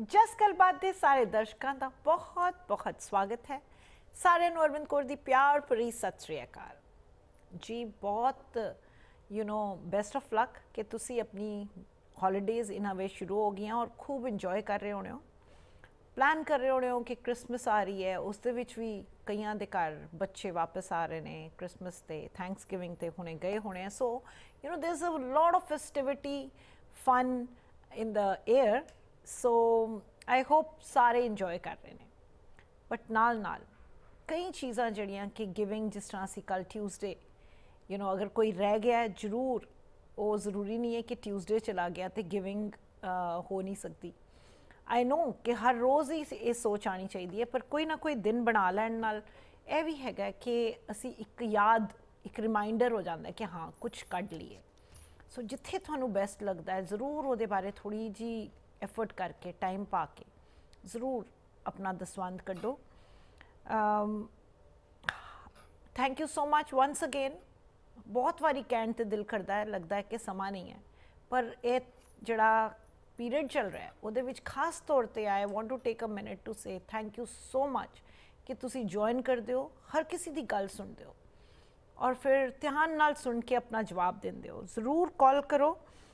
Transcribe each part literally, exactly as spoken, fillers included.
जस गलबात दे सारे दर्शकों का बहुत बहुत स्वागत है। सारे ਨੂੰ ਅਰਵਿੰਦ ਕੌਰ ਦੀ ਪਿਆਰ ਭਰੀ ਸਤਿ ਸ੍ਰੀ ਅਕਾਲ ਜੀ। ਬਹੁਤ you know best of luck ਕਿ ਤੁਸੀਂ ਆਪਣੀ हॉलीडेज इन्हां वे शुरू हो गई और खूब इंजॉय कर रहे होने हो, प्लान कर रहे होने हो कि क्रिसमस आ रही है, उस दे विच भी कईयां दे घर बच्चे वापस आ रहे हैं क्रिसमस ते थैंक्स गिविंग ते हुणे गए होने। So you know there is a lot of festivity fun in the air. So I hope सारे इंजॉय कर रहे हैं, बट नाल नाल कई चीज़ां जड़ियां कि गिविंग जिस तरह असी कल ट्यूसडे यू नो अगर कोई रह गया है जरूर वो ज़रूरी नहीं है कि ट्यूसडे चला गया तो गिविंग हो नहीं सकती। आई नो कि हर रोज़ ही ये सोच आनी चाहिए, पर कोई ना कोई दिन बना लैण नाल यह भी हैगा कि असी एक याद एक रिमाइंडर हो जाता है कि हाँ कुछ कढ़ लीए। सो जिथे तुहानू बेस्ट लगता है ज़रूर वो बारे थोड़ी जी एफर्ट करके टाइम पा के ज़रूर अपना दसवंध कड्डो। Thank you so much once again. बहुत वारी कहण ते दिल करता है, लगता है कि समा नहीं है, पर ये जड़ा पीरियड चल रहा है उहदे विच खास तौर पर I want to take a minute to say thank you so much कि तुसी ज्वाइन करते हो, हर किसी की गल सुनते हो और फिर ध्यान नाल सुन के अपना जवाब देंदे हो। ज़रूर कॉल करो,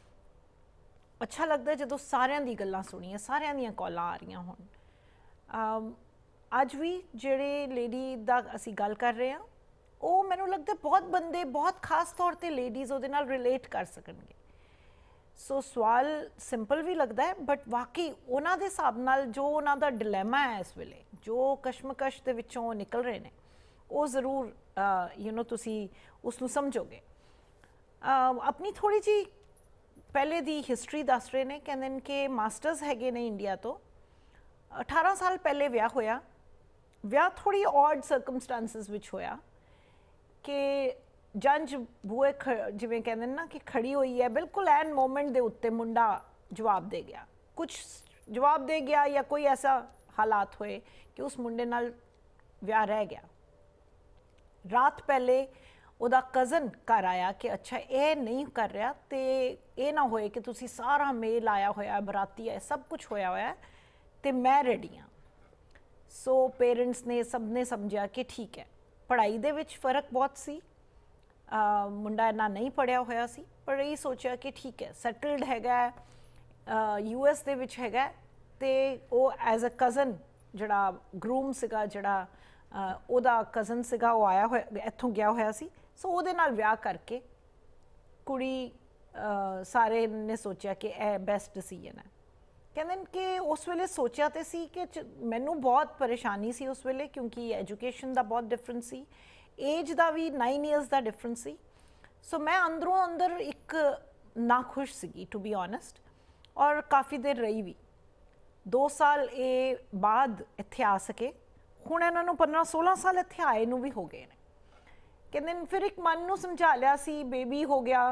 अच्छा लगता है जो सारियां दी गल्लां सुनिए, सारियां दियां कॉलां आ रही होण। अज भी जेड़े लेडी दा असी गल कर रहे हैं ਉਹ ਮੈਨੂੰ लगता बहुत बंदे बहुत खास तौर पर लेडीज़ ਉਹਦੇ ਨਾਲ रिलेट कर ਸਕਣਗੇ। सो सवाल सिंपल भी लगता है, बट वाकई ਉਹਨਾਂ ਦੇ ਹਿਸਾਬ ਨਾਲ जो ਉਹਨਾਂ ਦਾ डिलेमा है इस वेले, जो कशमकश ਦੇ ਵਿੱਚੋਂ निकल रहे हैं वो ज़रूर यू नो तुसी उसनू समझोगे। अपनी थोड़ी जी पहले दी हिस्टरी दस रहे हैं, कहते हैं कि मास्टर्स हैगे ने इंडिया तो अठारह साल पहले विआह होया। विआह थोड़ी ऑड सर्कमस्टांसिस विच होया कि जंज बूए ख जिवें कहते हैं ना कि खड़ी हुई है, बिल्कुल एन मोमेंट दे उत्ते मुंडा जवाब दे गया, कुछ जवाब दे गया या कोई ऐसा हालात होए कि उस मुंडे नाल विआह रह गया। रात पहले उहदा कज़न घर आया कि अच्छा ये नहीं कर रहा तो ये ना होए कि तुसी सारा मेल आया होया बराती है सब कुछ होया होया तो मैं रेडी हाँ। सो पेरेंट्स ने सब ने समझा कि ठीक है। पढ़ाई दे विच फ़र्क बहुत सी, आ, मुंडा इन्ना नहीं पढ़िया होया सी, पर यही सोचा कि ठीक है सैटल्ड हैगा यू एस दे विच हैगा ते वो एज अ कज़न जड़ा ग्रूम सिगा जड़ा ओदा कज़न सिगा वो आया होया इत्थों गया होया सी। सो ओदे नाल विआह करके कुड़ी आ, सारे ने सोचा कि यह बेस्ट डिसीजन है। कहते हैं कि उस वेले सोचा तो सी कि मैनू बहुत परेशानी सी उस वेले, क्योंकि एजुकेशन का बहुत डिफरेंस सी, एज का भी नाइन ईयर्स का डिफरेंस सी। सो मैं अंदरों अंदर एक नाखुश सी टू बी ऑनेस्ट, और काफ़ी देर रही भी। दो साल ये बाद इत्थे आ सके, हुण इन्हां नूं पंद्रह सोलह साल इत्थे आए नूं भी हो गए ने। कहते फिर एक मन नूं समझा लिया सी, बेबी हो गया,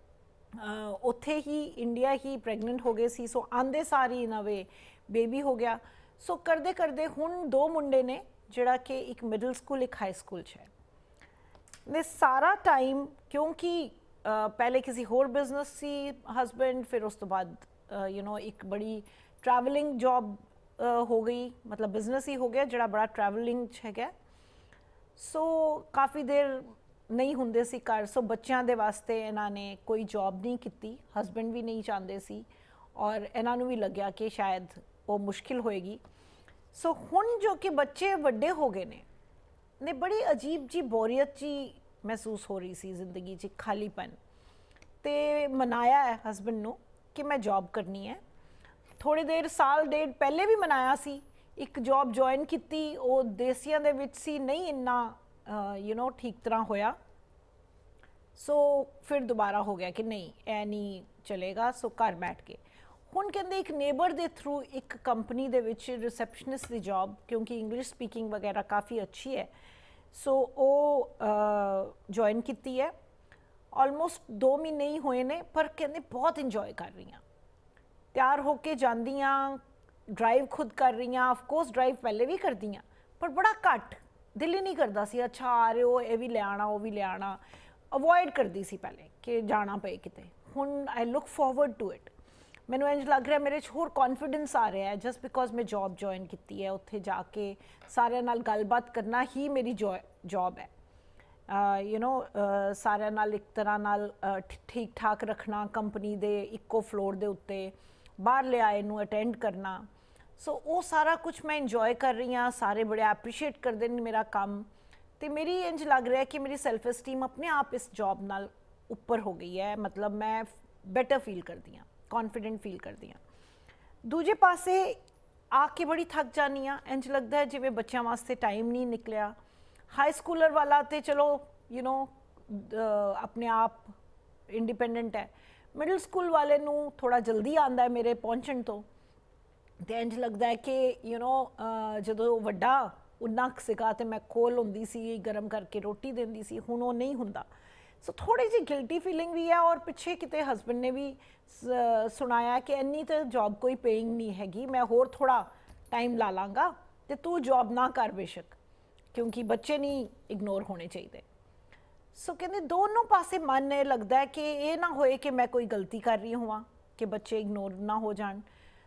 उत्थे ही इंडिया ही प्रैगनेंट हो गए सी। सो आंदे सारी नवे बेबी हो गया। सो करदे करदे हुण दो मुंडे ने जिहड़ा कि एक मिडल स्कूल एक हाई स्कूल है। ने सारा टाइम क्योंकि पहले किसी होर बिजनेस सी हस्बैंड, फिर उस तो बाद यू नो एक बड़ी ट्रैवलिंग जॉब हो गई, मतलब बिजनेस ही हो गया जिहड़ा बड़ा ट्रैवलिंग है। सो काफ़ी देर नहीं हुंदे सी घर। सो बच्चों के वास्ते इन्हों ने कोई जॉब नहीं की, हस्बैंड भी नहीं चाहते सी और इन्हों भी लग्या कि शायद वो मुश्किल होएगी। सो हुण जो कि बच्चे वड्डे हो गए ने ने बड़ी अजीब जी बोरियत जी महसूस हो रही सी जिंदगी च, खालीपन। तो मनाया है हस्बैंड नूं कि मैं जॉब करनी है। थोड़ी देर साल डेढ़ पहले भी मनाया सी, एक जॉब ज्वाइन की, वो देसियां दे विच सी, नहीं इन्ना यू नो ठीक तरह होया। सो फिर दोबारा हो गया कि नहीं ऐ नहीं चलेगा। सो घर बैठ के हुण कहंदे एक नेबर दे थ्रू एक कंपनी दे विच रिसैप्शनिस्ट की जॉब, क्योंकि इंग्लिश स्पीकिंग वगैरह काफ़ी अच्छी है। सो वो ज्वाइन की है। ऑलमोस्ट दो महीने ही हुए ने, पर कहंदे बहुत इंजॉय कर रही हैं, तैयार होके जांदियां, ड्राइव खुद कर रही हैं। ऑफकोर्स ड्राइव पहले भी कर दी, पर बड़ा घट, दिल ही नहीं करता सी अच्छा आ रहे हो ये भी ले आना वो भी ले आना, अवॉइड करती सी पहले कि जाना पे किते। हुण I look forward to it. ਮੈਨੂੰ ਇੰਜ ਲੱਗ ਰਿਹਾ ਮੇਰੇ 'ਚ ਹੋਰ ਕੌਨਫੀਡੈਂਸ ਆ ਰਿਹਾ ਹੈ ਜਸਟ ਬਿਕੋਜ਼ ਮੈਂ ਜੌਬ ਜੁਆਇਨ ਕੀਤੀ ਹੈ। ਉੱਥੇ ਜਾ ਕੇ ਸਾਰਿਆਂ ਨਾਲ ਗੱਲਬਾਤ ਕਰਨਾ ਹੀ ਮੇਰੀ ਜੌਬ ਹੈ। ਯੂ ਨੋ ਸਾਰਿਆਂ ਨਾਲ ਇੱਕ ਤਰ੍ਹਾਂ ਨਾਲ ਠੀਕ ਠਾਕ ਰੱਖਣਾ, ਕੰਪਨੀ ਦੇ ਇੱਕੋ ਫਲੋਰ ਦੇ ਉੱਤੇ ਬਾਹਰ ਲਿਆਏ ਨੂੰ ਅਟੈਂਡ ਕਰਨਾ। ਸੋ ਉਹ ਸਾਰਾ ਕੁਛ ਮੈਂ ਇੰਜੋਏ ਕਰ ਰਹੀ ਹਾਂ। ਸਾਰੇ ਬੜੇ ਐਪਰੀਸ਼ੀਏਟ ਕਰਦੇ ਨੇ ਮੇਰਾ ਕੰਮ, ਅਤੇ ਮੇਰੀ ਇੰਜ ਲੱਗ ਰਿਹਾ ਕਿ ਮੇਰੀ ਸੈਲਫ ਐਸਟੀਮ ਆਪਣੇ ਆਪ ਇਸ ਜੌਬ ਨਾਲ ਉੱਪਰ ਹੋ ਗਈ ਹੈ। ਮਤਲਬ ਮੈਂ ਬੈਟਰ ਫੀਲ ਕਰਦੀ ਹਾਂ, ਕੌਨਫੀਡੈਂਟ ਫੀਲ ਕਰਦੀ ਹਾਂ। ਦੂਜੇ ਪਾਸੇ ਆ ਕੇ ਬੜੀ ਥੱਕ ਜਾਂਦੀ ਹਾਂ। ਇੰਜ ਲੱਗਦਾ ਹੈ ਜਿਵੇਂ ਬੱਚਿਆਂ ਵਾਸਤੇ ਟਾਈਮ ਨਹੀਂ ਨਿਕਲਿਆ। ਹਾਈ ਸਕੂਲਰ ਵਾਲਾ ਤੇ ਚਲੋ ਯੂ نو ਆਪਣੇ ਆਪ ਇੰਡੀਪੈਂਡੈਂਟ ਹੈ। ਮਿਡਲ ਸਕੂਲ ਵਾਲੇ ਨੂੰ ਥੋੜ੍ਹਾ ਜਲਦੀ ਆਉਂਦਾ ਹੈ ਮੇਰੇ ਪਹੁੰਚਣ ਤੋਂ, ਅਤੇ ਇੰਝ ਲੱਗਦਾ ਹੈ ਕਿ ਯੂ نو ਜਦੋਂ ਉਹ ਵੱਡਾ ਉਨਾ ਕੁ ਸੀਗਾ ਅਤੇ ਮੈਂ ਕੋਲ ਹੁੰਦੀ ਸੀ, ਗਰਮ ਕਰਕੇ ਰੋਟੀ ਦਿੰਦੀ ਸੀ, ਹੁਣ ਉਹ ਨਹੀਂ ਹੁੰਦਾ। ਸੋ ਥੋੜ੍ਹੀ ਜਿਹੀ ਗਿਲਟੀ ਫੀਲਿੰਗ ਵੀ ਹੈ। ਔਰ ਪਿੱਛੇ ਕਿਤੇ ਹਸਬੈਂਡ ਨੇ ਵੀ ਸੁਣਾਇਆ ਕਿ ਇੰਨੀ ਤਾਂ ਜੌਬ ਕੋਈ ਪੇਇੰਗ ਨਹੀਂ ਹੈਗੀ, ਮੈਂ ਹੋਰ ਥੋੜ੍ਹਾ ਟਾਈਮ ਲਾ ਲਾਂਗਾ ਅਤੇ ਤੂੰ ਜੌਬ ਨਾ ਕਰ ਬੇਸ਼ੱਕ, ਕਿਉਂਕਿ ਬੱਚੇ ਨਹੀਂ ਇਗਨੋਰ ਹੋਣੇ ਚਾਹੀਦੇ। ਸੋ ਕਹਿੰਦੇ ਦੋਨੋਂ ਪਾਸੇ ਮਨ ਇਹ ਲੱਗਦਾ ਹੈ ਕਿ ਇਹ ਨਾ ਹੋਏ ਕਿ ਮੈਂ ਕੋਈ ਗਲਤੀ ਕਰ ਰਹੀ ਹੋਵਾਂ ਕਿ ਬੱਚੇ ਇਗਨੋਰ ਨਾ ਹੋ ਜਾਣ।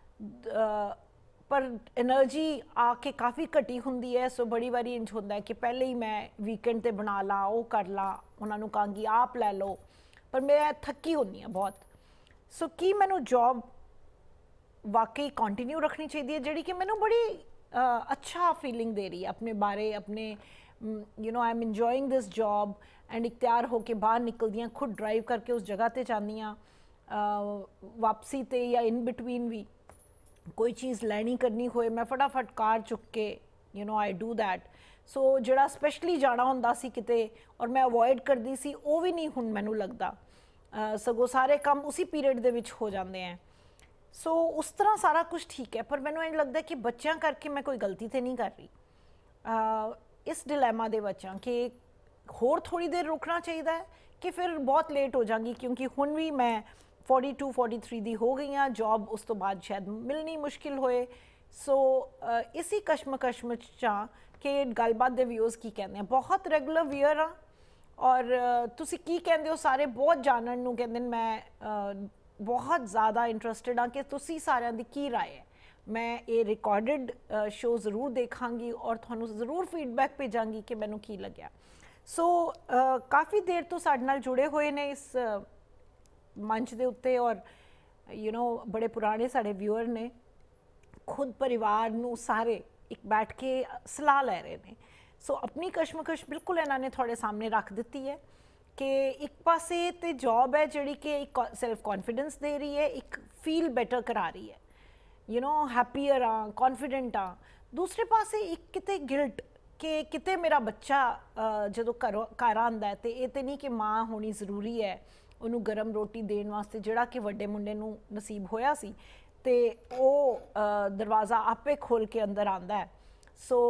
ਪਰ ਐਨਰਜੀ ਆ ਕੇ ਕਾਫੀ ਘਟੀ ਹੁੰਦੀ ਹੈ। ਸੋ ਬੜੀ ਵਾਰੀ ਇੰਝ ਹੁੰਦਾ ਹੈ ਕਿ ਪਹਿਲੇ ਹੀ ਮੈਂ ਵੀਕਐਂਡ 'ਤੇ ਬਣਾ ਲਾ, ਉਹ ਕਰ ਲਾ, ਉਹਨਾਂ ਨੂੰ ਕਹਾਂਗੀ ਆਪ ਲੈ ਲਓ, ਪਰ ਮੈਂ ਥੱਕੀ ਹੁੰਦੀ ਹਾਂ ਬਹੁਤ। ਸੋ ਕੀ ਮੈਨੂੰ ਜੌਬ ਵਾਕਈ ਕੰਟੀਨਿਊ ਰੱਖਣੀ ਚਾਹੀਦੀ ਹੈ ਜਿਹੜੀ ਕਿ ਮੈਨੂੰ ਬੜੀ ਅੱਛਾ ਫੀਲਿੰਗ ਦੇ ਰਹੀ ਹੈ ਆਪਣੇ ਬਾਰੇ, ਆਪਣੇ you know I am enjoying this job and ਇੱਕ ਤਿਆਰ ਹੋ ਕੇ ਬਾਹਰ ਨਿਕਲਦੀ ਹਾਂ, ਖੁਦ ਡਰਾਈਵ ਕਰਕੇ ਉਸ ਜਗ੍ਹਾ 'ਤੇ ਜਾਂਦੀ ਹਾਂ, ਵਾਪਸੀ 'ਤੇ ਜਾਂ ਇਨ ਬਿਟਵੀਨ ਵੀ ਕੋਈ ਚੀਜ਼ ਲੈਣੀ ਕਰਨੀ ਹੋਏ ਮੈਂ ਫਟਾਫਟ ਕਾਰ ਚੁੱਕ ਕੇ you know I do that. So ਜਿਹੜਾ ਸਪੈਸ਼ਲੀ ਜਾਣਾ ਹੁੰਦਾ ਸੀ ਕਿਤੇ ਔਰ ਮੈਂ ਅਵੋਇਡ ਕਰਦੀ ਸੀ, ਉਹ ਵੀ ਨਹੀਂ ਹੁਣ ਮੈਨੂੰ ਲੱਗਦਾ, ਸਗੋਂ ਸਾਰੇ ਕੰਮ ਉਸੇ ਪੀਰੀਅਡ ਦੇ ਵਿੱਚ ਹੋ ਜਾਂਦੇ ਹੈ। ਸੋ ਉਸ ਤਰ੍ਹਾਂ ਸਾਰਾ ਕੁਝ ਠੀਕ ਹੈ, ਪਰ ਮੈਨੂੰ ਇਹ ਲੱਗਦਾ ਕਿ ਬੱਚਿਆਂ ਕਰਕੇ ਮੈਂ ਕੋਈ ਗਲਤੀ ਤਾਂ ਨਹੀਂ ਕਰ ਰਹੀ। ਇਸ ਡਿਲੈਮਾ ਦੇ ਵਿੱਚ ਹਾਂ ਕਿ ਹੋਰ ਥੋੜ੍ਹੀ ਦੇਰ ਰੁਕਣਾ ਚਾਹੀਦਾ ਹੈ ਕਿ ਫਿਰ ਬਹੁਤ ਲੇਟ ਹੋ ਜਾਵਾਂਗੀ, ਕਿਉਂਕਿ ਹੁਣ ਵੀ ਮੈਂ ਫੋਰਟੀ ਟੂ ਫੋਰਟੀ ਥ੍ਰੀ ਦੀ ਹੋ ਗਈ ਹਾਂ, ਜੌਬ ਉਸ ਤੋਂ ਬਾਅਦ ਸ਼ਾਇਦ ਮਿਲਣੀ ਮੁਸ਼ਕਿਲ ਹੋਏ। ਸੋ ਇਸੀ ਕਸ਼ਮਕਸ਼ ਵਿੱਚ ਚਾਂ ਕਿ ਗੱਲਬਾਤ ਦੇ ਵਿਊਜ਼ ਕੀ ਕਹਿੰਦੇ ਆ। ਬਹੁਤ ਰੈਗੂਲਰ ਵੀਅਰ ਹਾਂ ਔਰ ਤੁਸੀਂ ਕੀ ਕਹਿੰਦੇ ਹੋ ਸਾਰੇ ਬਹੁਤ ਜਾਣਨ ਨੂੰ ਕਹਿੰਦੇ ਨੇ। ਮੈਂ ਬਹੁਤ ਜ਼ਿਆਦਾ ਇੰਟਰਸਟਿਡ ਹਾਂ ਕਿ ਤੁਸੀਂ ਸਾਰਿਆਂ ਦੀ ਕੀ ਰਾਏ ਹੈ। ਮੈਂ ਇਹ ਰਿਕਾਰਡਡ ਸ਼ੋਅ ਜ਼ਰੂਰ ਦੇਖਾਂਗੀ ਔਰ ਤੁਹਾਨੂੰ ਜ਼ਰੂਰ ਫੀਡਬੈਕ ਭੇਜਾਂਗੀ ਕਿ ਮੈਨੂੰ ਕੀ ਲੱਗਿਆ। ਸੋ ਕਾਫੀ ਦੇਰ ਤੋਂ ਸਾਡੇ ਨਾਲ ਜੁੜੇ ਹੋਏ ਨੇ ਇਸ ਮੰਚ ਦੇ ਉੱਤੇ ਔਰ ਯੂ نو ਬੜੇ ਪੁਰਾਣੇ ਸਾਡੇ ਵਿਊਅਰ ਨੇ, ਖੁਦ ਪਰਿਵਾਰ ਨੂੰ ਸਾਰੇ ਇੱਕ ਬੈਠ ਕੇ ਸਲਾਹ ਲੈ ਰਹੇ ਨੇ। ਸੋ ਆਪਣੀ ਕਸ਼ਮਕਸ਼ ਬਿਲਕੁਲ ਇਹਨਾਂ ਨੇ ਤੁਹਾਡੇ ਸਾਹਮਣੇ ਰੱਖ ਦਿੱਤੀ ਹੈ ਕਿ ਇੱਕ ਪਾਸੇ ਤੇ ਜੌਬ ਹੈ ਜਿਹੜੀ ਕਿ ਇੱਕ ਸੈਲਫ ਕੌਨਫੀਡੈਂਸ ਦੇ ਰਹੀ ਹੈ, ਇੱਕ ਫੀਲ ਬੈਟਰ ਕਰਾ ਰਹੀ ਹੈ, ਯੂ نو ਹੈਪੀਅਰ ਹਾਂ, ਕੌਨਫੀਡੈਂਟ ਹਾਂ। ਦੂਸਰੇ ਪਾਸੇ ਇੱਕ ਕਿਤੇ ਗਿਲਟ ਕਿ ਕਿਤੇ ਮੇਰਾ ਬੱਚਾ ਜਦੋਂ ਘਰੋਂ ਘਰ ਆਉਂਦਾ ਅਤੇ ਇਹ ਤਾਂ ਨਹੀਂ ਕਿ ਮਾਂ ਹੋਣੀ ਜ਼ਰੂਰੀ ਹੈ ਉਹਨੂੰ ਗਰਮ ਰੋਟੀ ਦੇਣ ਵਾਸਤੇ, ਜਿਹੜਾ ਕਿ ਵੱਡੇ ਮੁੰਡੇ ਨੂੰ ਨਸੀਬ ਹੋਇਆ ਸੀ, ਅਤੇ ਉਹ ਦਰਵਾਜ਼ਾ ਆਪੇ ਖੋਲ੍ਹ ਕੇ ਅੰਦਰ ਆਉਂਦਾ ਹੈ। ਸੋ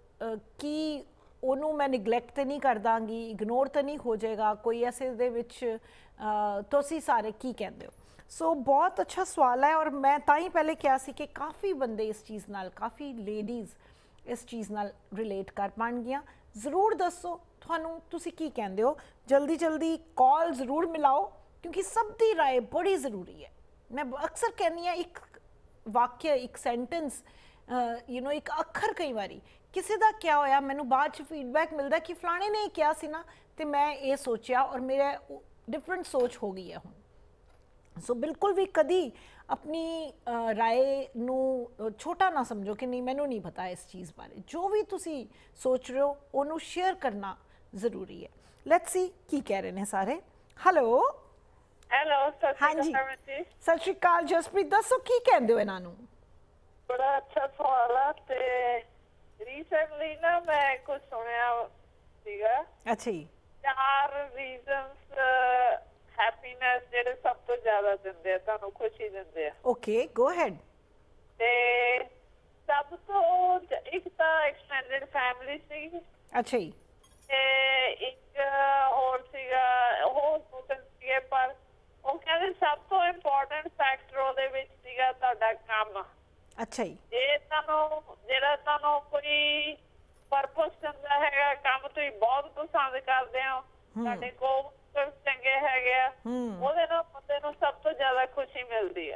ਕੀ ਉਹਨੂੰ ਮੈਂ ਨਿਗਲੈਕਟ ਤਾਂ ਨਹੀਂ ਕਰ ਦਾਂਗੀ, ਇਗਨੋਰ ਤਾਂ ਨਹੀਂ ਹੋ ਜਾਏਗਾ ਕੋਈ ਐਸੇ ਦੇ ਵਿੱਚ? ਤੁਸੀਂ ਸਾਰੇ ਕੀ ਕਹਿੰਦੇ ਹੋ? ਸੋ ਬਹੁਤ ਅੱਛਾ ਸਵਾਲ ਹੈ ਔਰ ਮੈਂ ਤਾਂ ਹੀ ਪਹਿਲੇ ਕਿਹਾ ਸੀ ਕਿ ਕਾਫੀ ਬੰਦੇ ਇਸ ਚੀਜ਼ ਨਾਲ, ਕਾਫੀ ਲੇਡੀਜ਼ ਇਸ ਚੀਜ਼ ਨਾਲ ਰਿਲੇਟ ਕਰ ਪਾਉਣਗੀਆਂ। ਜ਼ਰੂਰ ਦੱਸੋ ਤੁਹਾਨੂੰ ਤੁਸੀਂ ਕੀ ਕਹਿੰਦੇ ਹੋ। ਜਲਦੀ ਜਲਦੀ ਕਾਲ ਜ਼ਰੂਰ ਮਿਲਾਓ ਕਿਉਂਕਿ ਸਭ ਦੀ ਰਾਏ ਬੜੀ ਜ਼ਰੂਰੀ ਹੈ। ਮੈਂ ਅਕਸਰ ਕਹਿੰਦੀ ਹਾਂ ਇੱਕ ਵਾਕਿਆ, ਇੱਕ ਸੈਂਟੈਂਸ, ਯੂ نو ਇੱਕ ਅੱਖਰ, ਕਈ ਵਾਰੀ ਕਿਸੇ ਦਾ ਕਿਹਾ ਹੋਇਆ ਮੈਨੂੰ ਬਾਅਦ 'ਚ ਫੀਡਬੈਕ ਮਿਲਦਾ ਕਿ ਫਲਾਣੇ ਨੇ ਕਿਹਾ ਸੀ ਨਾ ਅਤੇ ਮੈਂ ਇਹ ਸੋਚਿਆ ਔਰ ਮੇਰੇ ਡਿਫਰੈਂਟ ਸੋਚ ਹੋ ਗਈ ਹੈ ਹੁਣ। ਸੋ ਬਿਲਕੁਲ ਵੀ ਕਦੀ ਆਪਣੀ ਰਾਏ ਨੂੰ ਛੋਟਾ ਨਾ ਸਮਝੋ ਕਿ ਨਹੀਂ ਮੈਨੂੰ ਨਹੀਂ ਪਤਾ ਇਸ ਚੀਜ਼ ਬਾਰੇ। ਜੋ ਵੀ ਤੁਸੀਂ ਸੋਚ ਰਹੇ ਹੋ ਉਹਨੂੰ ਸ਼ੇਅਰ ਕਰਨਾ ਜ਼ਰੂਰੀ ਹੈ। ਲੈਟਸ ਸੀ ਕੀ ਕਹਿ ਰਹੇ ਨੇ ਸਾਰੇ। ਹੈਲੋ ਹੈਲੋ, ਹਾਂਜੀ ਸਤਿ ਸ਼੍ਰੀ ਅਕਾਲ ਜਸਪ੍ਰੀਤ, ਦੱਸੋ ਕੀ ਕਹਿੰਦੇ ਹੋ ਇਹਨਾਂ ਨੂੰ? ਬੜਾ ਅੱਛਾ ਸਵਾਲ ਆ। ਤੇ ਰੀਸੈਂਟਲੀ ਨਾ ਮੈਂ ਕੁਝ ਸੁਣਿਆ ਸੀਗਾ। ਅੱਛਾ ਜੀ। ਚਾਰ ਰੀਜ਼ਨਸ ਹੈਪੀਨੈਸ ਜਿਹੜੇ ਸਭ ਤੋਂ ਜ਼ਿਆਦਾ ਦਿੰਦੇ ਆ, ਤੁਹਾਨੂੰ ਖੁਸ਼ੀ ਦਿੰਦੇ ਆ। Okay, go ahead. ਤੇ ਸਭ ਤੋਂ ਇੱਕ ਤਾਂ ਐਕਸਟੈਂਡਡ ਫੈਮਿਲੀ ਸੀ। ਅੱਛਾ ਜੀ। ਤੇ ਇੱਕ ਹੋਰ ਸੀਗਾ, ਹੋਰ ਸੀਗੇ, ਪਰ ਉਹ ਕਹਿੰਦੇ ਸਭ ਤੋਂ ਇੰਪੋਰਟੈਂਟ ਫੈਕਟਰ ਉਹਦੇ ਵਿੱਚ ਸੀਗਾ ਤੁਹਾਡਾ ਕੰਮ। ਅੱਛਾ ਜੀ। ਜੇ ਤੁਹਾਨੂੰ ਜਿਹੜਾ ਤੁਹਾਨੂੰ ਕੋਈ ਪਰਪਸ ਦਿੰਦਾ ਹੈਗਾ, ਕੰਮ ਤੁਸੀਂ ਬਹੁਤ ਪਸੰਦ ਕਰਦੇ ਹੋ, ਤੁਹਾਡੇ ਕੋਲ ਚੰਗੇ ਹੈਗੇ ਆ, ਉਹਦੇ ਨਾਲ ਬੰਦੇ ਨੂੰ ਸਭ ਤੋਂ ਜ਼ਿਆਦਾ ਖੁਸ਼ੀ ਮਿਲਦੀ ਆ।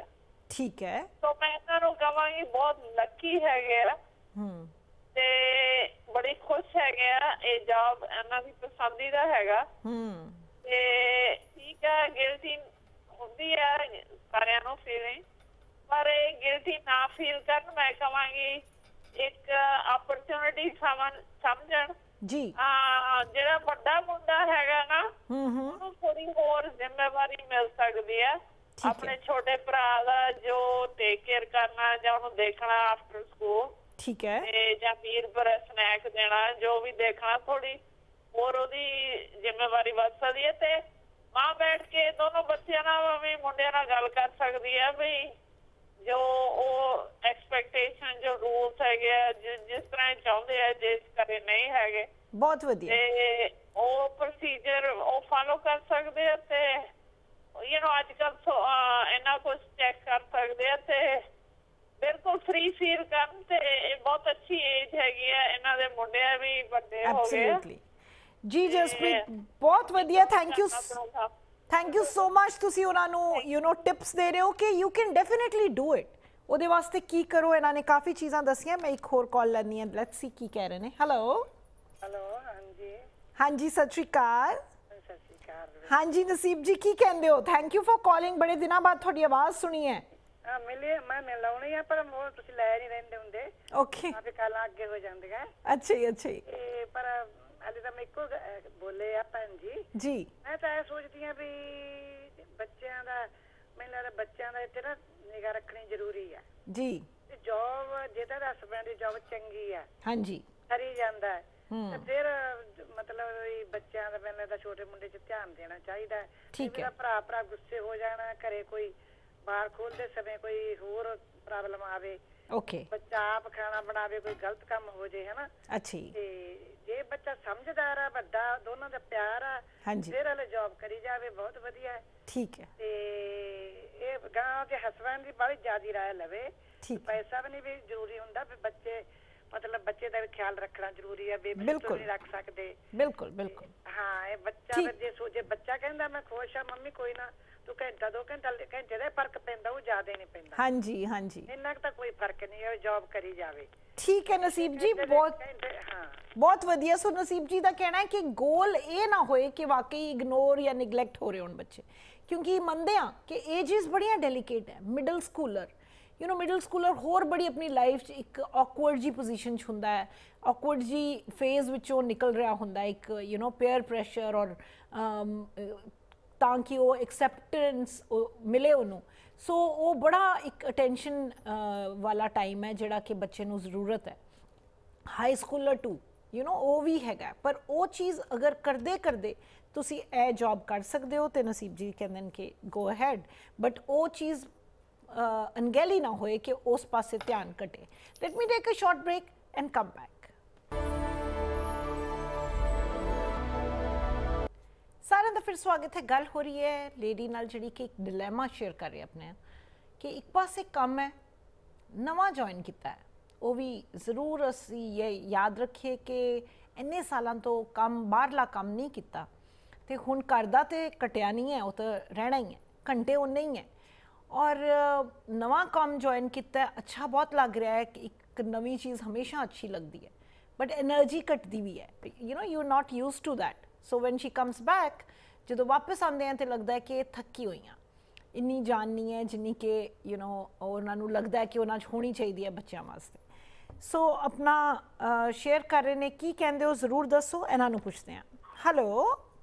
ਠੀਕ ਹੈ। ਸੋ ਮੈਂ ਇਹਨਾਂ ਨੂੰ ਕਹਾਂਗੀ ਬਹੁਤ ਲੱਕੀ ਹੈਗੇ ਆ ਹੂੰ ਤੇ ਬੜੀ ਖੁਸ਼ ਹੈਗੇ ਆ, ਇਹ ਜੌਬ ਇਹਨਾਂ ਦੀ ਪਸੰਦੀਦਾ ਹੈਗਾ। ਹੂੰ ਤੇ ਠੀਕ ਹੈ, ਗਿਲਟੀ ਹੁੰਦੀ ਹੈ ਸਾਰਿਆਂ ਨੂੰ ਫੀਲਿੰਗ, ਪਰ ਇਹ ਗਿਲਟੀ ਨਾ ਫੀਲ ਕਰਨ। ਮੈਂ ਕਹਾਂਗੀ ਇੱਕ ਆਪਰਚੁਨਿਟੀ ਸਮਝਣ ਜੀ। ਆ ਜਿਹੜਾ ਵੱਡਾ ਮੁੰਡਾ ਹੈਗਾ ਨਾ ਹੂੰ ਹੂੰ ਉਹਨੂੰ ਥੋੜੀ ਹੋਰ ਜ਼ਿੰਮੇਵਾਰੀ ਮਿਲ ਸਕਦੀ ਹੈ ਆਪਣੇ ਛੋਟੇ ਭਰਾ ਦਾ, ਜੋ ਟੇਕ ਕੇਅਰ ਕਰਨਾ ਜਾਂ ਉਹਨੂੰ ਦੇਖਣਾ ਆਫਟਰ ਸਕੂਲ, ਠੀਕ ਹੈ, ਤੇ ਜਾਂ ਮੀਲ ਪਰ ਸਨੈਕ ਦੇਣਾ, ਜੋ ਵੀ ਦੇਖਣਾ, ਥੋੜੀ ਹੋਰ ਉਹਦੀ ਜ਼ਿੰਮੇਵਾਰੀ ਵੱਧ ਸਕਦੀ ਹੈ। ਤੇ ਮਾਂ ਬੈਠ ਕੇ ਦੋਨੋਂ ਬੱਚਿਆਂ ਨਾਲ ਵੀ ਮੁੰਡਿਆਂ ਨਾਲ ਗੱਲ ਕਰ ਸਕਦੀ ਹੈ ਵੀ ਜੋ ਉਹ ਐਕਸਪੈਕਟੇਸ਼ਨ, ਜੋ ਰੂਲਸ ਹੈਗੇ ਆ, ਜਿਸ ਤਰ੍ਹਾਂ ਚਾਹੁੰਦੇ ਆ, ਜਿਸ ਕਰੇ ਨਹੀਂ ਹੈਗੇ, ਬਹੁਤ ਵਧੀਆ, ਤੇ ਉਹ ਪ੍ਰੋਸੀਜਰ ਉਹ ਫਾਲੋ ਕਰ ਸਕਦੇ ਆ। ਤੇ ਯੂ ਨੋ ਅੱਜ ਕੱਲ ਇੰਨਾ ਕੁਛ ਚੈੱਕ ਕਰ ਸਕਦੇ ਆ ਤੇ ਬਿਲਕੁਲ ਫ੍ਰੀ ਫੀਲ ਕਰਨ। ਤੇ ਇਹ ਬਹੁਤ ਅੱਛੀ ਏਜ ਹੈਗੀ ਆ, ਇਹਨਾਂ ਦੇ ਮੁੰਡੇ ਵੀ ਵੱਡੇ ਹੋ ਗਏ। ਐਬਸੋਲੂਟਲੀ ਜੀ ਜਸਪ੍ਰੀਤ, ਬਹੁਤ ਵਧੀਆ, thank you thank you so much. ਤੁਸੀਂ ਉਹਨਾਂ ਨੂੰ ਯੂ ਨੋ ਟਿਪਸ ਦੇ ਰਹੇ ਹੋ ਕਿ you can definitely do it. ਉਹਦੇ ਵਾਸਤੇ ਕੀ ਕਰੋ, ਇਹਨਾਂ ਨੇ ਕਾਫੀ ਚੀਜ਼ਾਂ ਦੱਸੀਆਂ। ਮੈਂ ਇੱਕ ਹੋਰ ਕਾਲ ਲੈਣੀ ਹੈ, ਲੈਟਸ ਸੀ ਕੀ ਕਹਿ ਰਹੇ ਨੇ। ਹੈਲੋ ਹੈਲੋ, ਹਾਂਜੀ ਹਾਂਜੀ, ਸਤਿ ਸ਼੍ਰੀ ਅਕਾਲ। ਸਤਿ ਸ਼੍ਰੀ ਅਕਾਲ। ਹਾਂਜੀ ਨਸੀਬ ਜੀ, ਕੀ ਕਹਿੰਦੇ ਹੋ? ਥੈਂਕ ਯੂ ਫॉर ਕਾਲਿੰਗ, ਬੜੇ ਦਿਨਾਂ ਬਾਅਦ ਤੁਹਾਡੀ ਆਵਾਜ਼ ਸੁਣੀ ਹੈ। ਹਾਂ ਮਿਲੇ, ਮੈਂ ਮਿਲਾਉਣੀ ਆ ਪਰ ਉਹ ਤੁਸੀਂ ਲੈ ਨਹੀਂ ਰਹਿੰਦੇ ਹੁੰਦੇ। ਓਕੇ, ਆਪੇ ਕਾਲਾਂ ਅੱਗੇ ਹੋ ਜਾਂਦੀਆਂ। ਅੱਛਾ ਜੀ, ਅੱਛਾ ਜੀ। ਇਹ ਪਰ ਹਾਲੇ ਤਾਂ ਮੈਂ ਇੱਕੋ ਬੋਲੇ ਆ ਭੈਣ ਜੀ ਜੀ। ਮੈਂ ਤਾਂ ਇਹ ਸੋਚਦੀ ਆ ਵੀ ਬੱਚਿਆਂ ਦਾ, ਮੈਨੂੰ ਲੱਗਦਾ ਬੱਚਿਆਂ ਦਾ ਇੱਥੇ ਨਾ ਨਿਗਾਹ ਰੱਖਣੀ ਜ਼ਰੂਰੀ ਆ ਜੀ। ਤੇ ਜੋਬ ਜਿਹਦਾ ਹਸਬੈਂਡ ਦੀ ਜੋਬ ਚੰਗੀ ਆ, ਹਾਂਜੀ, ਕਰੀ ਜਾਂਦਾ ਹੈ, ਤੇ ਫਿਰ ਮਤਲਬ ਬੱਚਿਆਂ ਦਾ ਮੈਨੂੰ ਲੱਗਦਾ ਛੋਟੇ ਮੁੰਡੇ 'ਚ ਧਿਆਨ ਦੇਣਾ ਚਾਹੀਦਾ। ਠੀਕ ਹੈ। ਭਰਾ ਭਰਾ ਗੁੱਸੇ ਹੋ ਜਾਣਾ, ਘਰੇ ਕੋਈ ਬਾਹਰ ਖੋਲਦੇ ਸਮੇਂ ਕੋਈ ਹੋਰ ਪ੍ਰੋਬਲਮ ਆਵੇ, ਓਕੇ, ਬੱਚਾ ਆਪ ਖਾਣਾ ਬਣਾਵੇ, ਕੋਈ ਗਲਤ ਕੰਮ ਹੋ ਜੇ, ਹਨਾ। ਅੱਛਾ ਜੀ। ਤੇ ਜੇ ਬੱਚਾ ਸਮਝਦਾਰ ਆ, ਵੱਡਾ, ਦੋਨਾਂ ਦਾ ਪਿਆਰ ਆ, ਹਾਂਜੀ, ਫਿਰ ਹਲੇ ਜੌਬ ਕਰੀ ਜਾਵੇ, ਬਹੁਤ ਵਧੀਆ। ਠੀਕ ਹੈ। ਤੇ ਇਹ ਗਾਂ ਦੇ ਹਸਬੈਂਡ ਦੀ ਬੜੀ ਜ਼ਿਆਦੀ ਰਾਏ ਲਵੇ। ਠੀਕ, ਪੈਸਾ ਵੀ ਨਹੀਂ ਵੀ ਜ਼ਰੂਰੀ ਹੁੰਦਾ, ਵੀ ਬੱਚੇ ਮਤਲਬ ਬੱਚੇ ਦਾ ਵੀ ਖਿਆਲ ਰੱਖਣਾ ਜ਼ਰੂਰੀ ਹੈ। ਬੇਬੀ ਬਿਲਕੁਲ ਨਹੀਂ ਰੱਖ ਸਕਦੇ। ਬਿਲਕੁਲ ਬਿਲਕੁਲ। ਹਾਂ, ਇਹ ਬੱਚਾ ਫਿਰ ਜੇ ਸੋਚੇ, ਬੱਚਾ ਕਹਿੰਦਾ ਮੈਂ ਖੁਸ਼ ਆ ਮੰਮੀ, ਕੋਈ ਨਾ ਤੂੰ ਘੰਟਾ ਦੋ ਘੰਟਾ ਘੰਟੇ ਦਾ ਫਰਕ ਪੈਂਦਾ, ਉਹ ਜ਼ਿਆਦਾ ਨਹੀਂ ਪੈਂਦਾ। ਹਾਂਜੀ ਹਾਂਜੀ, ਇੰਨਾ ਕੁ ਤਾਂ ਕੋਈ ਫਰਕ ਨਹੀਂ ਹੈ, ਜੌਬ ਕਰੀ ਜਾਵੇ। ਠੀਕ ਹੈ ਨਸੀਬ ਜੀ, ਬਹੁਤ ਹਾਂ ਬਹੁਤ ਵਧੀਆ। ਸੋ ਨਸੀਬ ਜੀ ਦਾ ਕਹਿਣਾ ਹੈ ਕਿ ਗੋਲ ਇਹ ਨਾ ਹੋਏ ਕਿ ਵਾਕਈ ਇਗਨੋਰ ਜਾਂ ਨਿਗਲੈਕਟ ਹੋ ਰਹੇ ਹੋਣ ਬੱਚੇ, ਕਿਉਂਕਿ ਮੰਨਦੇ ਆ ਕਿ ਏਜਿਸ ਬੜੀਆਂ ਡੈਲੀਕੇਟ ਹੈ। Middle schooler, you know middle schooler ਹੋਰ ਬੜੀ ਆਪਣੀ ਲਾਈਫ 'ਚ ਇੱਕ ਔਕਵਰਡ ਜੀ ਪੋਜੀਸ਼ਨ 'ਚ ਹੁੰਦਾ ਹੈ, ਔਕਵਰਡ ਜੀ ਫੇਜ਼ ਵਿੱਚੋਂ ਨਿਕਲ ਰਿਹਾ ਹੁੰਦਾ, ਇੱਕ ਯੂ ਨੋ ਪੇਅਰ ਪ੍ਰੈਸ਼ਰ ਔਰ ਤਾਂ ਕਿ ਉਹ ਐਕਸੈਪਟੈਂਸ ਮਿਲੇ ਉਹਨੂੰ। ਸੋ ਉਹ ਬੜਾ ਇੱਕ ਅਟੈਂਸ਼ਨ ਵਾਲਾ ਟਾਈਮ ਹੈ ਜਿਹੜਾ ਕਿ ਬੱਚੇ ਨੂੰ ਜ਼ਰੂਰਤ ਹੈ। High schooler too you know ਉਹ ਵੀ ਹੈਗਾ, ਪਰ ਉਹ ਚੀਜ਼ ਅਗਰ ਕਰਦੇ ਕਰਦੇ ਤੁਸੀਂ ਇਹ ਜੌਬ ਕਰ ਸਕਦੇ ਹੋ ਤੇ ਨਸੀਬ ਜੀ ਕਹਿੰਦੇ ਨੇ ਕਿ ਗੋ ਅਹੈਡ, ਬਟ ਉਹ ਚੀਜ਼ ਅਣਗਹਿਲੀ ਨਾ ਹੋਏ ਕਿ ਉਸ ਪਾਸੇ ਧਿਆਨ ਘਟੇ। Let me take a short break and come back. ਸਾਰਿਆਂ ਦਾ ਫਿਰ ਸਵਾਗਤ ਹੈ। ਗੱਲ ਹੋ ਰਹੀ ਹੈ ਲੇਡੀ ਨਾਲ ਜਿਹੜੀ ਕਿ ਇੱਕ ਡਿਲੇਮਾ ਸ਼ੇਅਰ ਕਰ ਰਹੀ ਆਪਣੇ ਕਿ ਇੱਕ ਪਾਸੇ ਕੰਮ ਹੈ, ਨਵਾਂ ਜੁਆਇਨ ਕੀਤਾ ਹੈ, ਉਹ ਵੀ ਜ਼ਰੂਰ ਅਸੀਂ ਇਹ ਯਾਦ ਰੱਖੀਏ ਕਿ ਇੰਨੇ ਸਾਲਾਂ ਤੋਂ ਕੰਮ ਬਾਹਰਲਾ ਕੰਮ ਨਹੀਂ ਕੀਤਾ ਤੇ ਹੁਣ ਘਰ ਦਾ ਤੇ ਕਟਿਆ ਨਹੀਂ ਹੈ, ਉਹ ਤਾਂ ਰਹਿਣਾ ਹੀ ਹੈ, ਘੰਟੇ ਉਹਨੇ ਹੀ ਹੈ। ਔਰ ਨਵਾਂ ਕੰਮ ਜੁਆਇਨ ਕੀਤਾ, ਅੱਛਾ ਬਹੁਤ ਲੱਗ ਰਿਹਾ ਹੈ ਕਿ ਇੱਕ ਨਵੀਂ ਚੀਜ਼ ਹਮੇਸ਼ਾ ਅੱਛੀ ਲੱਗਦੀ ਹੈ, ਬਟ ਐਨਰਜੀ ਘਟਦੀ ਵੀ ਹੈ, you know you are not used to that. So when she comes back, ਜਦੋਂ ਵਾਪਸ ਆਉਂਦੇ ਆ ਤਾਂ ਲੱਗਦਾ ਹੈ ਕਿ ਥੱਕੀ ਹੋਈਆਂ, ਇੰਨੀ ਜਾਨ ਨਹੀਂ ਹੈ ਜਿੰਨੀ ਕਿ ਯੂ ਨੋ ਉਹਨਾਂ ਨੂੰ ਲੱਗਦਾ ਹੈ ਕਿ ਉਹਨਾਂ 'ਚ ਹੋਣੀ ਚਾਹੀਦੀ ਹੈ ਬੱਚਿਆਂ ਵਾਸਤੇ। ਸੋ ਆਪਣਾ ਸ਼ੇਅਰ ਕਰ ਰਹੇ ਨੇ, ਕੀ ਕਹਿੰਦੇ ਹੋ ਜ਼ਰੂਰ ਦੱਸੋ, ਇਹਨਾਂ ਨੂੰ ਪੁੱਛਦੇ ਹਾਂ। ਹੈਲੋ,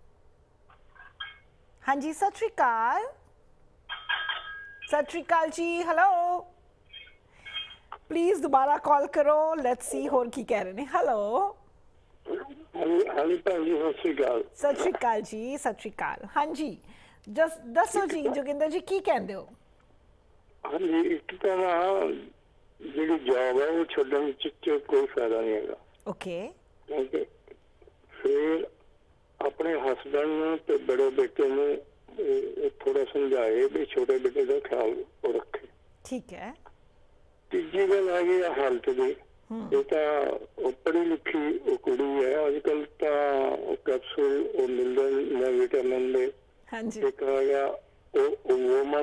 ਹਾਂਜੀ ਸਤਿ ਸ਼੍ਰੀ ਅਕਾਲ। ਸਤਿ ਸ਼੍ਰੀ ਅਕਾਲ ਜੀ। ਹੈਲੋ, ਪਲੀਜ਼ ਦੁਬਾਰਾ ਕਾਲ ਕਰੋ, ਲੈਟਸ ਸੀ ਹੋਰ ਕੀ ਕਹਿ ਰਹੇ ਨੇ। ਹੈਲੋ, ਹਾਂਜੀ ਭੈਣ ਜੀ, ਸਤਿ ਸ਼੍ਰੀ ਅਕਾਲ। ਸਤਿ ਸ਼੍ਰੀ ਅਕਾਲ ਜੀ, ਸਤਿ ਸ਼੍ਰੀ ਅਕਾਲ। ਹਾਂਜੀ ਜਸ ਦੱਸੋ ਜੀ ਜੋਗਿੰਦਰ ਜੀ, ਕੀ ਕਹਿੰਦੇ ਹੋ? ਹਾਂਜੀ, ਇੱਕ ਤਾਂ ਨਾ ਜਿਹੜੀ ਜੌਬ ਹੈ ਉਹ ਛੱਡਣ 'ਚ ਕੋਈ ਫਾਇਦਾ ਨਹੀਂ ਹੈਗਾ। ਓਕੇ, ਕਿਉਂਕਿ ਫਿਰ ਆਪਣੇ ਹਸਬੈਂਡ ਨੂੰ ਤੇ ਬੜੇ ਬੇਟੇ ਨੂੰ ਥੋੜਾ ਸਮਝਾਏ ਵੀ ਛੋਟੇ ਬੇਟੇ ਦਾ ਖਿਆਲ ਰੱਖੇ। ਠੀਕ ਹੈ। ਤੀਜੀ ਗੱਲ ਆ ਗਈ ਹੈਲਥ ਦੀ। ਇਹ ਤਾਂ ਉਹ ਪੜ੍ਹੀ ਲਿਖੀ ਉਹ ਕੁੜੀ ਹੈ, ਅੱਜ ਕੱਲ ਤਾਂ ਉਹ ਕੈਪਸੂਲ ਉਹ ਮਿਲਦੇ ਨੇ ਵਿਟਾਮਿਨ ਦੇ। ਹਾਂਜੀ, ਇੱਕ ਆ ਗਿਆ ਉਹ ਵੂਮਨ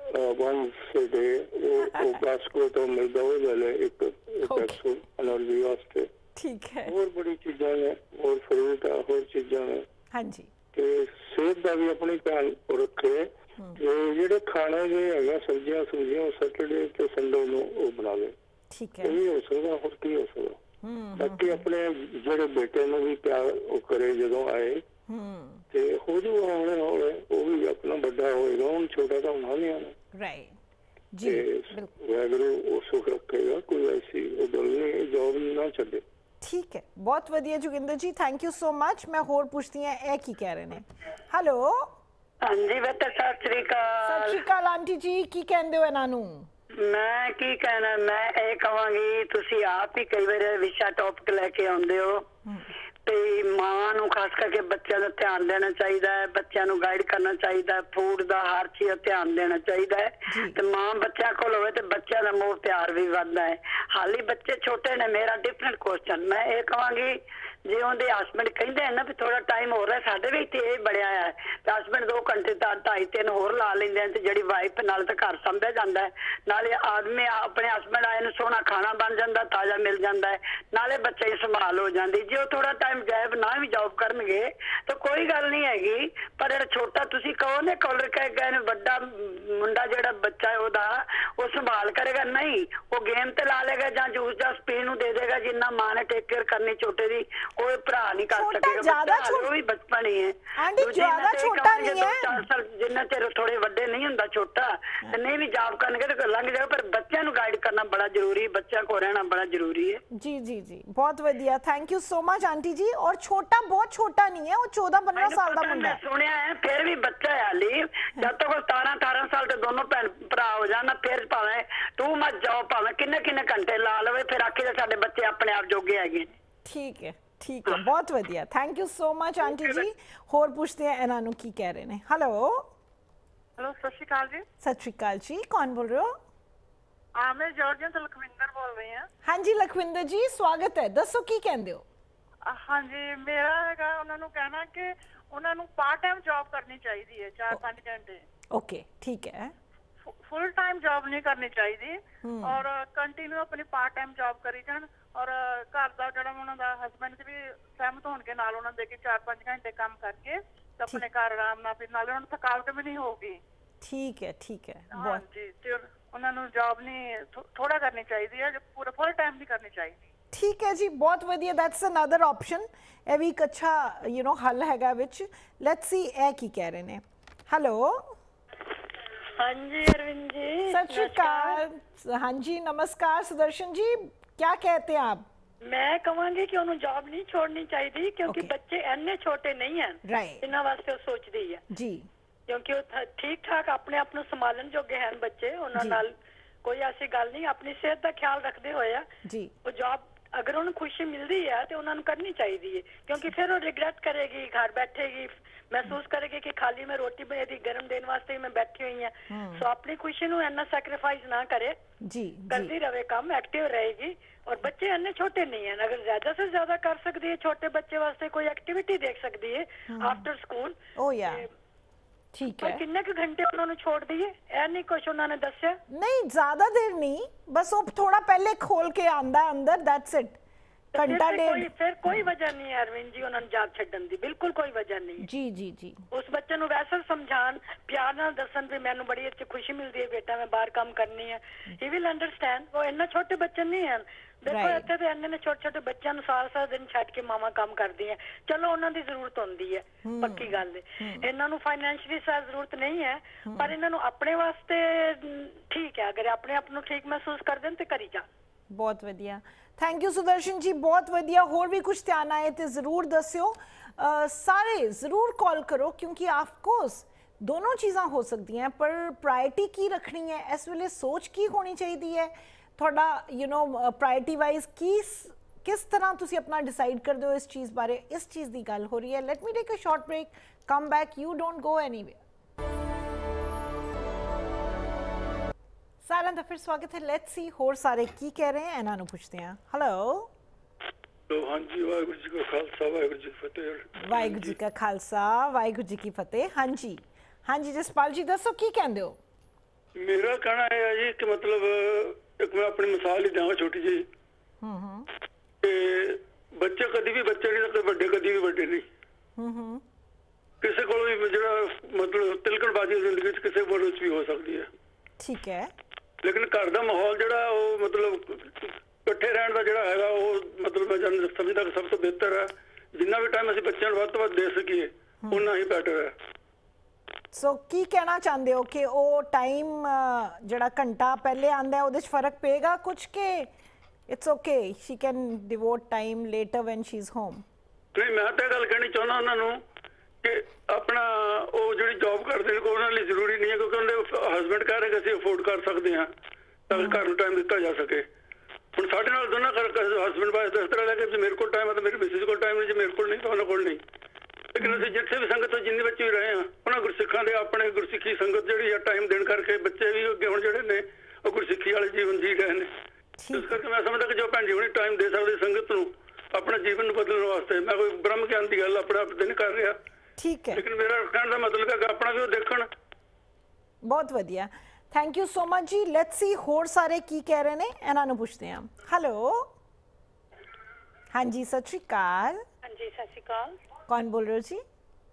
ਵਨ ਡੇ ਉਹ ਬਾਸਕੋ ਤੋਂ ਮਿਲਦਾ ਉਹ ਵਾਲੇ ਇੱਕ ਕੈਪਸੂਲ ਐਨਰਜੀ ਵਾਸਤੇ। ਠੀਕ ਹੈ। ਹੋਰ ਬੜੀ ਚੀਜ਼ਾਂ ਨੇ, ਹੋਰ ਫਰੂਟ ਆ, ਹੋਰ ਚੀਜ਼ਾਂ ਨੇ। ਹਾਂਜੀ। ਤੇ ਸਿਹਤ ਦਾ ਵੀ ਆਪਣੀ ਧਿਆਨ ਰੱਖੇ। ਜਿਹੜੇ ਖਾਣੇ ਦੇ ਹੈਗਾ ਸਬਜ਼ੀਆਂ ਸੁਬਜ਼ੀਆਂ ਸੈਟਰਡੇ ਤੇ ਸੰਡੇ ਨੂੰ ਉਹ ਬਣਾ ਲੈ। ਠੀਕ ਹੈ। ਇਹ ਹੋ ਸਕਦਾ, ਹੋਰ ਕੀ ਹੋ ਸਕਦਾ। ਬਾਕੀ ਆਪਣੇ ਜਿਹੜੇ ਬੇਟੇ ਨੂੰ ਵੀ ਪਿਆਰ ਉਹ ਕਰੇ ਜਦੋਂ ਆਏ ਤੇ ਹੋ ਜੂ ਹੌਲੇ ਹੌਲੇ ਉਹ ਵੀ ਆਪਣਾ ਵੱਡਾ ਹੋਏਗਾ। ਹੁਣ ਛੋਟਾ ਤਾਂ ਹੋਣਾ ਨਹੀਂ ਆਣਾ। ਰਾਈਟ ਜੀ, ਵਾਹਿਗੁਰੂ ਉਹ ਸੁਖ ਰੱਖੇਗਾ। ਕੋਈ ਐਸੀ ਉਹ ਗੱਲ ਨਹੀਂ, ਜੋਬ ਨਾ ਛੱਡੇ। ਠੀਕ ਹੈ, ਬਹੁਤ ਵਧੀਆ ਜੋਗਿੰਦਰ ਜੀ, ਥੈਂਕ ਯੂ ਸੋ ਮਚ। ਮੈਂ ਹੋਰ ਪੁੱਛਦੀ ਹਾਂ ਇਹ ਕੀ ਕਹਿ ਰਹੇ ਨੇ। ਹੈਲੋ। ਹਾਂਜੀ ਬੇਟਾ, ਸਤਿ ਸ੍ਰੀ ਅਕਾਲ। ਸਤਿ ਸ੍ਰੀ ਅਕਾਲ ਆਂਟੀ ਜੀ, ਕੀ ਕਹਿੰਦੇ ਹੋ ਇਹਨਾਂ ਨੂੰ? ਮੈਂ ਕੀ ਕਹਿਣਾ, ਮੈਂ ਇਹ ਕਹਾਂਗੀ ਤੁਸੀਂ ਆਪ ਹੀ ਕਈ ਵਾਰ ਵਿਸ਼ਾ ਟੌਪਿਕ ਲੈ ਕੇ ਆਉਂਦੇ ਹੋ ਤੇ ਮਾਂ ਨੂੰ ਖਾਸ ਕਰਕੇ ਬੱਚਿਆਂ ਦਾ ਧਿਆਨ ਦੇਣਾ ਚਾਹੀਦਾ ਹੈ, ਬੱਚਿਆਂ ਨੂੰ ਗਾਈਡ ਕਰਨਾ ਚਾਹੀਦਾ ਹੈ, ਫੂਡ ਦਾ ਹਰ ਚੀਜ਼ ਦਾ ਧਿਆਨ ਦੇਣਾ ਚਾਹੀਦਾ ਹੈ ਤੇ ਮਾਂ ਬੱਚਿਆਂ ਕੋਲ ਹੋਵੇ ਤੇ ਬੱਚਿਆਂ ਦਾ ਮੋਹ ਪਿਆਰ ਵੀ ਵੱਧਦਾ ਹੈ। ਹਾਲੀ ਬੱਚੇ ਛੋਟੇ ਨੇ। ਮੇਰਾ ਡਿਫਰੈਂਟ ਕੁਐਸਚਨ, ਮੈਂ ਇਹ ਕਹਾਂਗੀ ਜੇ ਉਹਦੇ ਹਸਬੈਂਡ ਕਹਿੰਦੇ ਹਨ ਨਾ ਵੀ ਥੋੜਾ ਟਾਈਮ ਹੋ ਰਿਹਾ, ਸਾਡੇ ਵੀ ਇੱਥੇ ਇਹ ਬੜਿਆ ਹੈ ਤੇ ਹਸਬੈਂਡ ਦੋ ਘੰਟੇ ਤਾਂ ਢਾਈ ਤਿੰਨ ਹੋਰ ਲਾ ਲੈਂਦੇ ਹਨ ਤੇ ਜਿਹੜੀ ਵਾਈਫ ਨਾਲ ਤਾਂ ਘਰ ਸੰਭਿਆ ਜਾਂਦਾ ਹੈ, ਨਾਲੇ ਆਦਮੀ ਆਪਣੇ ਹਸਬੈਂਡ ਆਏ ਨੂੰ ਸੋਹਣਾ ਖਾਣਾ ਬਣ ਜਾਂਦਾ, ਤਾਜ਼ਾ ਮਿਲ ਜਾਂਦਾ ਹੈ, ਨਾਲੇ ਬੱਚੇ ਦੀ ਸੰਭਾਲ ਹੋ ਜਾਂਦੀ। ਜੇ ਉਹ ਥੋੜਾ ਟਾਈਮ ਗੈਪ ਨਾ ਵੀ ਜੌਬ ਕਰਨਗੇ ਤਾਂ ਕੋਈ ਗੱਲ ਨਹੀਂ ਹੈਗੀ। ਪਰ ਜਿਹੜਾ ਛੋਟਾ ਤੁਸੀਂ ਕਹੋ ਨੇ ਕੌਲਰ ਕਹਿ ਗਏ ਨੇ, ਵੱਡਾ ਮੁੰਡਾ ਜਿਹੜਾ ਬੱਚਾ ਉਹਦਾ ਉਹ ਸੰਭਾਲ ਕਰੇਗਾ ਨਹੀਂ, ਉਹ ਗੇਮ ਤੇ ਲਾ ਲੇਗਾ ਜਾਂ ਜੂਸ ਜਾਂ ਪੀਣ ਨੂੰ ਦੇ ਦੇਗਾ। ਜਿੰਨਾ ਮਾਂ ਨੇ ਟੇਕ ਕੇਅਰ ਕਰਨੀ ਛੋਟੇ ਦੀ ਉਹ ਭਰਾ ਨਹੀਂ ਕਰ ਸਕੇਗਾ। ਉਹ ਵੀ ਬਚਪਨ ਹੀ ਹੈ, ਜਿੰਨਾ ਚਿਰ ਥੋੜੇ ਵੱਡੇ ਨਹੀਂ ਹੁੰਦਾ ਛੋਟਾ ਤੇ ਨਹੀਂ ਵੀ ਜੌਬ ਕਰਨਗੇ ਤੇ ਲੰਘ ਜਾਓ। ਪਰ ਬੱਚਿਆਂ ਨੂੰ ਗਾਈਡ ਕਰਨਾ ਬੜਾ ਜ਼ਰੂਰੀ, ਬੱਚਿਆਂ ਕੋਲ ਰਹਿਣਾ ਬੜਾ ਜ਼ਰੂਰੀ ਹੈ। ਜੀ ਜੀ ਜੀ, ਬਹੁਤ ਵਧੀਆ, thank you so much aunty ji. ਔਰ ਛੋਟਾ ਬਹੁਤ ਛੋਟਾ ਨਹੀਂ ਹੈ, ਉਹ ਚੌਦਾਂ ਪੰਦਰਾਂ ਸਾਲ ਦਾ ਮੁੰਡਾ ਹੈ। ਸੁਣਿਆ ਹੈ ਫਿਰ ਵੀ ਬੱਚਾ ਹੈ ਹਾਲੀ। ਜਦ ਤੱਕ ਉਹ ਸਤਾਰਾਂ ਅਠਾਰਾਂ ਸਾਲ ਦੇ ਦੋਨੋਂ ਭੈਣ ਭਰਾ ਹੋ ਜਾਣ ਫਿਰ ਭਾਵੇਂ ਟੂ ਮਚ ਜੌਬ ਭਾਵੇਂ ਕਿੰਨੇ ਕਿੰਨੇ ਘੰਟੇ ਲਾ ਲਵੇ, ਫਿਰ ਆਖੀ ਤਾਂ ਸਾਡੇ ਬੱਚੇ ਆਪਣੇ ਆਪ ਜੋਗੇ ਹੈਗੇ। ਠੀਕ ਹੈ, ਠੀਕ ਹੈ, ਬਹੁਤ ਵਧੀਆ, thank you so much aunty ji. ਹੋਰ ਪੁੱਛਦੇ ਆ ਇਹਨਾਂ ਨੂੰ ਕੀ ਕਹਿ ਰਹੇ ਨੇ। ਹੈਲੋ। ਹੈਲੋ, ਸਤਿ ਸ਼੍ਰੀ ਅਕਾਲ ਜੀ। ਸਤਿ ਸ਼੍ਰੀ ਅਕਾਲ ਜੀ, ਕੌਣ ਬੋਲ ਰਹੇ ਹੋ? ਆ ਮੈਂ ਜਾਰਜੀਆ ਤੋਂ ਲਖਵਿੰਦਰ ਬੋਲ ਰਹੀ ਹਾਂ। ਹਾਂਜੀ ਲਖਵਿੰਦਰ ਜੀ, ਸਵਾਗਤ ਹੈ, ਦੱਸੋ ਕੀ ਕਹਿੰਦੇ ਹੋ? ਹਾਂਜੀ, ਮੇਰਾ ਹੈਗਾ ਉਹਨਾਂ ਨੂੰ ਕਹਿਣਾ ਕਿ ਉਹਨਾਂ ਨੂੰ ਪਾਰਟ ਟਾਈਮ ਜੌਬ ਕਰਨੀ ਚਾਹੀਦੀ ਹੈ, ਚਾਰ ਪੰਜ ਘੰਟੇ। ਓਕੇ, ਠੀਕ ਹੈ। ਫੁੱਲ ਟਾਈਮ ਜੌਬ ਨਹੀਂ ਕਰਨੀ ਚਾਹੀਦੀ ਔਰ ਕੰਟੀਨਿਊ ਆਪਣੀ ਪਾਰਟ ਟਾਈਮ ਜੌਬ ਕਰੀ ਜਾਣ ਔਰ ਘਰ ਦਾ ਜਿਹੜਾ ਉਹਨਾਂ ਦਾ ਹਸਬੈਂਡ ਵੀ ਸਹਿਮਤ ਹੋਣਗੇ ਨਾਲ ਉਹਨਾਂ ਦੇ ਕਿ ਚਾਰ ਪੰਜ ਘੰਟੇ ਕੰਮ ਕਰਕੇ ਤੇ ਆਪਣੇ ਘਰ ਆਰਾਮ ਨਾਲ, ਫਿਰ ਨਾਲੇ ਉਹਨਾਂ ਨੂੰ ਥਕਾਵਟ ਵੀ ਨਹੀਂ ਹੋਊਗੀ। ਠੀਕ ਹੈ, ਠੀਕ ਹੈ। ਹਾਂਜੀ, ਤੇ ਉਹਨਾਂ ਨੂੰ ਜੌਬ ਨਹੀਂ ਥੋੜਾ ਕਰਨੀ ਚਾਹੀਦੀ ਹੈ, ਪੂਰਾ ਫੁੱਲ ਟਾਈਮ ਨਹੀਂ ਕਰਨੀ ਚਾਹੀਦੀ। ਠੀਕ ਹੈ ਜੀ, ਬਹੁਤ ਵਧੀਆ, ਦੈਟਸ ਅਨਦਰ ਆਪਸ਼ਨ। ਇਹ ਵੀ ਇੱਕ ਅੱਛਾ ਯੂ نو ਹੱਲ ਹੈਗਾ ਵਿੱਚ। ਲੈਟਸ ਸੀ ਇਹ ਕੀ ਕਹਿ ਰਹੇ ਨੇ। ਹੈਲੋ। ਹਾਂਜੀ अरविंद जी, सत श्री अकाल। हाँ जी, नमस्कार सुदर्शन जी, क्या कहते हैं आप? मैं कहूँगी कि उन्हें जॉब नहीं छोड़नी चाहिए क्योंकि okay. बच्चे इन्ने छोटे नहीं हैं right. इन्होंने वास्ते वो सोचती है जी, क्योंकि वो ठीक ठाक अपने आप ਨੂੰ ਸੰਭਾਲਣ ਜੋਗੇ ਹਨ ਬੱਚੇ। ਉਹਨਾਂ ਨਾਲ ਕੋਈ ਐਸੀ ਗੱਲ ਨਹੀਂ, ਆਪਣੀ ਸਿਹਤ ਦਾ ਖਿਆਲ ਰੱਖਦੇ ਹੋਏ ਆ ਜੀ। ਉਹ ਜੌਬ ਅਗਰ ਉਹਨੂੰ ਖੁਸ਼ੀ ਮਿਲਦੀ ਹੈ ਤੇ ਉਹਨਾਂ ਨੂੰ ਕਰਨੀ ਚਾਹੀਦੀ ਹੈ ਕਿਉਂਕਿ ਫਿਰ ਉਹ ਰਿਗਰੈਟ ਕਰੇਗੀ, ਘਰ ਬੈਠੇਗੀ, महसूस करेगी कि खाली मैं रोटी बने दी गर्म देने वास्ते मैं बैठी हुई है। सो अपनी खुशी ਨੂੰ ਇੰਨਾ ਸੈਕਰੀਫਾਈਸ ਨਾ करे जी, करती रहे काम, एक्टिव रहेगी। और बच्चे अन्य छोटे नहीं हैं, अगर ज्यादा से ज्यादा कर सकती है छोटे बच्चे वास्ते कोई एक्टिविटी देख सकती है आफ्टर स्कूल। ओ या ठीक है। कितने के घंटे उन्होंने छोड़ दिए ऐ नहीं कुछ उन्होंने दस्या? नहीं ज्यादा देर नहीं, बस वो थोड़ा पहले खोल के आंदा अंदर, दैट्स इट। घंटा डेढ़। फिर कोई वजह नहीं है अरविंद जी उन्होंने जॉब छड्डन दी, बिल्कुल कोई वजह नहीं जी जी जी। उस बच्चे ਨੂੰ वैसे समझान प्यार ਨਾਲ ਦੱਸਣ ਵੀ ਮੈਨੂੰ ਬੜੀ ਅੱਛੀ ਖੁਸ਼ੀ ਮਿਲਦੀ ਹੈ ਬੇਟਾ ਮੈਂ ਬਾਹਰ ਕੰਮ ਕਰਨੀ ਹੈ, ਹੀ ਵਿਲ ਅੰਡਰਸਟੈਂਡ। ਉਹ ਇੰਨਾ ਛੋਟੇ ਬੱਚੇ ਨਹੀਂ ਹਨ, ਦੇਖੋ ਇੱਥੇ ਤੇ ਇੰਨੇ ਨੇ ਛੋਟੇ ਛੋਟੇ ਬੱਚਿਆਂ ਨੂੰ ਸਾਰਾ ਸਾਰਾ ਦਿਨ ਛੱਡ ਕੇ ਮਾਵਾਂ ਕੰਮ ਕਰਦੀਆਂ। ਚਲੋ ਉਹਨਾਂ ਦੀ ਜ਼ਰੂਰਤ ਹੁੰਦੀ ਹੈ, ਪੱਕੀ ਗੱਲ ਹੈ। ਇਹਨਾਂ ਨੂੰ ਫਾਈਨੈਂਸ਼ੀਅਲੀ ਸਾਰ ਜ਼ਰੂਰਤ ਨਹੀਂ ਹੈ, ਪਰ ਇਹਨਾਂ ਨੂੰ ਆਪਣੇ ਵਾਸਤੇ ਠੀਕ ਹੈ, ਅਗਰ ਆਪਣੇ ਆਪ ਨੂੰ ਠੀਕ ਮਹਿਸੂਸ ਕਰਦੇ ਨੇ ਤੇ ਕਰੀ ਜਾ। ਬਹੁਤ ਵਧੀਆ, थैंक यू सुदर्शन जी, बहुत वधिया। होर भी कुछ ध्यान आए तो जरूर दस्यो, सारे जरूर कॉल करो क्योंकि ऑफकोर्स दोनों चीज़ां हो सकती हैं, पर प्रायोरिटी की रखनी है इस वेले, सोच की होनी चाहिए है थोड़ा यू नो प्रायोरिटी वाइज की किस तरह तुसी अपना डिसाइड कर दो इस चीज़ बारे, इस चीज़ की गल हो रही है। Let me take a short break, come back, you don't go anywhere. सारा दा फिर स्वागत है। लेट्स सी होर सारे की कह रहे हैं, इन्हां नूं पुछदे हां। हेलो। हाँ जी, वाहिगुरू जी का खालसा वाहिगुरू जी की फतेह। वाहिगुरू जी का खालसा वाहिगुरू जी की फतेह। हाँ जी, हाँ जी जसपाल जी दसो की कहंदे हो? ਮੇਰਾ ਕਹਿਣਾ ਇਹ ਹੈ ਜੀ ਕਿ ਮਤਲਬ ਇੱਕ ਮੈਂ ਆਪਣੀ ਮਿਸਾਲ ਹੀ ਦੇਵਾਂ ਛੋਟੀ ਜਿਹੀ। ਹੂੰ ਹੂੰ ਤੇ ਬੱਚੇ ਕਦੀ ਵੀ ਬੱਚੇ ਨਹੀਂ ਤੇ ਵੱਡੇ ਕਦੀ ਵੀ ਵੱਡੇ ਨਹੀਂ। ਹੂੰ ਹੂੰ ਕਿਸੇ ਕੋਲ ਵੀ ਜਿਹੜਾ ਮਤਲਬ ਤਿਲਕਣਬਾਜ਼ੀ ਜ਼ਿੰਦਗੀ 'ਚ ਕਿਸੇ ਕੋਲ ਵੀ ਹੋ ਸਕਦੀ ਹੈ। ਠੀਕ ਹੈ। ਲੇਕਿਨ ਘਰ ਦਾ ਮਾਹੌਲ ਜਿਹੜਾ ਉਹ ਮਤਲਬ ਇਕੱਠੇ ਰਹਿਣ ਦਾ ਜਿਹੜਾ ਹੈਗਾ ਉਹ ਮਤਲਬ ਮੈਂ ਜਾਣ ਸਮਝਦਾ ਕਿ ਸਭ ਤੋਂ ਬਿਹਤਰ ਹੈ। ਜਿੰਨਾ ਵੀ ਟਾਈਮ ਅਸੀਂ ਬੱਚਿਆਂ ਨੂੰ ਵੱਧ ਤੋਂ ਵੱਧ ਦੇ ਸਕੀਏ ਉਨਾ ਹੀ ਬੈਟਰ ਹੈ। ਸੋ ਕੀ ਕਹਿਣਾ ਚਾਹੁੰਦੇ ਹੋ ਕਿ ਉਹ ਟਾਈਮ ਜਿਹੜਾ ਘੰਟਾ ਪਹਿਲੇ ਆਂਦਾ ਉਹਦੇ 'ਚ ਫਰਕ ਪਏਗਾ ਕੁਝ ਕਿ it's okay she can devote time later when she is home? ਨਹੀਂ, ਮੈਂ ਤਾਂ ਇਹ ਗੱਲ ਕਹਿਣੀ ਚਾਹੁੰਦਾ ਉਹਨਾਂ ਨੂੰ ਕਿ ਆਪਣਾ ਉਹ ਜਿਹੜੀ ਜੌਬ ਕਰਦੇ ਨੇ ਉਹਨਾਂ ਲਈ ਜ਼ਰੂਰੀ ਨਹੀਂ ਹੈ ਕਿਉਂਕਿ ਉਹਦੇ ਹਸਬੈਂਡ ਕਹਿ ਰਹੇ ਕਿ ਅਸੀਂ ਅਫੋਰਡ ਕਰ ਸਕਦੇ ਹਾਂ ਤਾਂ ਘਰ ਨੂੰ ਟਾਈਮ ਦਿੱਤਾ ਜਾ ਸਕੇ। ਹੁਣ ਸਾਡੇ ਨਾਲ ਦੋਨਾਂ ਹਸਬੈਂਡ ਵਾਈਫ ਇਸ ਤਰ੍ਹਾਂ ਲੱਗੇ ਜੇ ਮੇਰੇ ਕੋਲ ਟਾਈਮ ਹੈ ਤਾਂ ਮੇਰੀ ਮਿਸਿਸ ਕੋਲ ਟਾਈਮ ਨਹੀਂ, ਜੇ ਮੇਰੇ ਕੋਲ ਨਹੀਂ ਤਾਂ ਉਹਨਾਂ ਕੋਲ ਨਹੀਂ। ਲੇਕਿਨ ਅਸੀਂ ਜਿੱਥੇ ਵੀ ਸੰਗਤ ਤੋਂ ਜਿੰਨੇ ਬੱਚੇ ਵੀ ਰਹੇ ਹਾਂ ਉਹਨਾਂ ਗੁਰਸਿੱਖਾਂ ਦੇ ਆਪਣੇ ਗੁਰਸਿੱਖੀ ਸੰਗਤ ਜਿਹੜੀ ਆ ਟਾਈਮ ਦੇਣ ਕਰਕੇ ਬੱਚੇ ਵੀ ਅੱਗੇ ਹੁਣ ਜਿਹੜੇ ਨੇ ਉਹ ਗੁਰਸਿੱਖੀ ਵਾਲੇ ਜੀਵਨ ਜੀ ਰਹੇ ਨੇ। ਇਸ ਕਰਕੇ ਮੈਂ ਸਮਝਦਾ ਕਿ ਜੋ ਭੈਣ ਜੀ ਹੁਣੀ ਟਾਈਮ ਦੇ ਸਕਦੇ ਸੰਗਤ ਨੂੰ ਆਪਣਾ ਜੀਵਨ ਨੂੰ ਬਦਲਣ ਵਾਸਤੇ। ਮੈਂ ਕੋਈ ਬ੍ਰਹਮ ਗਿਆਨ ਦੀ ਗੱਲ ਆਪਣੇ ਆਪ ਤੇ ਨਹੀਂ ਕਰ ਰਿਹਾ। ਠੀਕ ਹੈ। ਲੇਕਿਨ ਮੇਰਾ ਕਹਿਣ ਦਾ ਮਤਲਬ ਹੈ ਕਿ ਆਪਣਾ ਵੀ ਉਹ ਦੇਖਣ। ਬਹੁਤ ਵਧੀਆ, ਥੈਂਕ ਯੂ ਸੋ ਮਚ ਜੀ। ਲੈਟਸ ਸੀ ਹੋਰ ਸਾਰੇ ਕੀ ਕਹਿ ਰਹੇ ਨੇ, ਇਹਨਾਂ ਨੂੰ ਪੁੱਛਦੇ ਹਾਂ। ਹੈਲੋ, ਹਾਂਜੀ ਸਤਿ ਸ਼੍ਰੀ ਅਕਾਲ। ਹਾਂਜੀ ਸਤਿ ਸ਼੍ਰੀ ਅਕਾਲ। ਕੌਣ ਬੋਲ ਰਹੇ ਹੋ ਜੀ?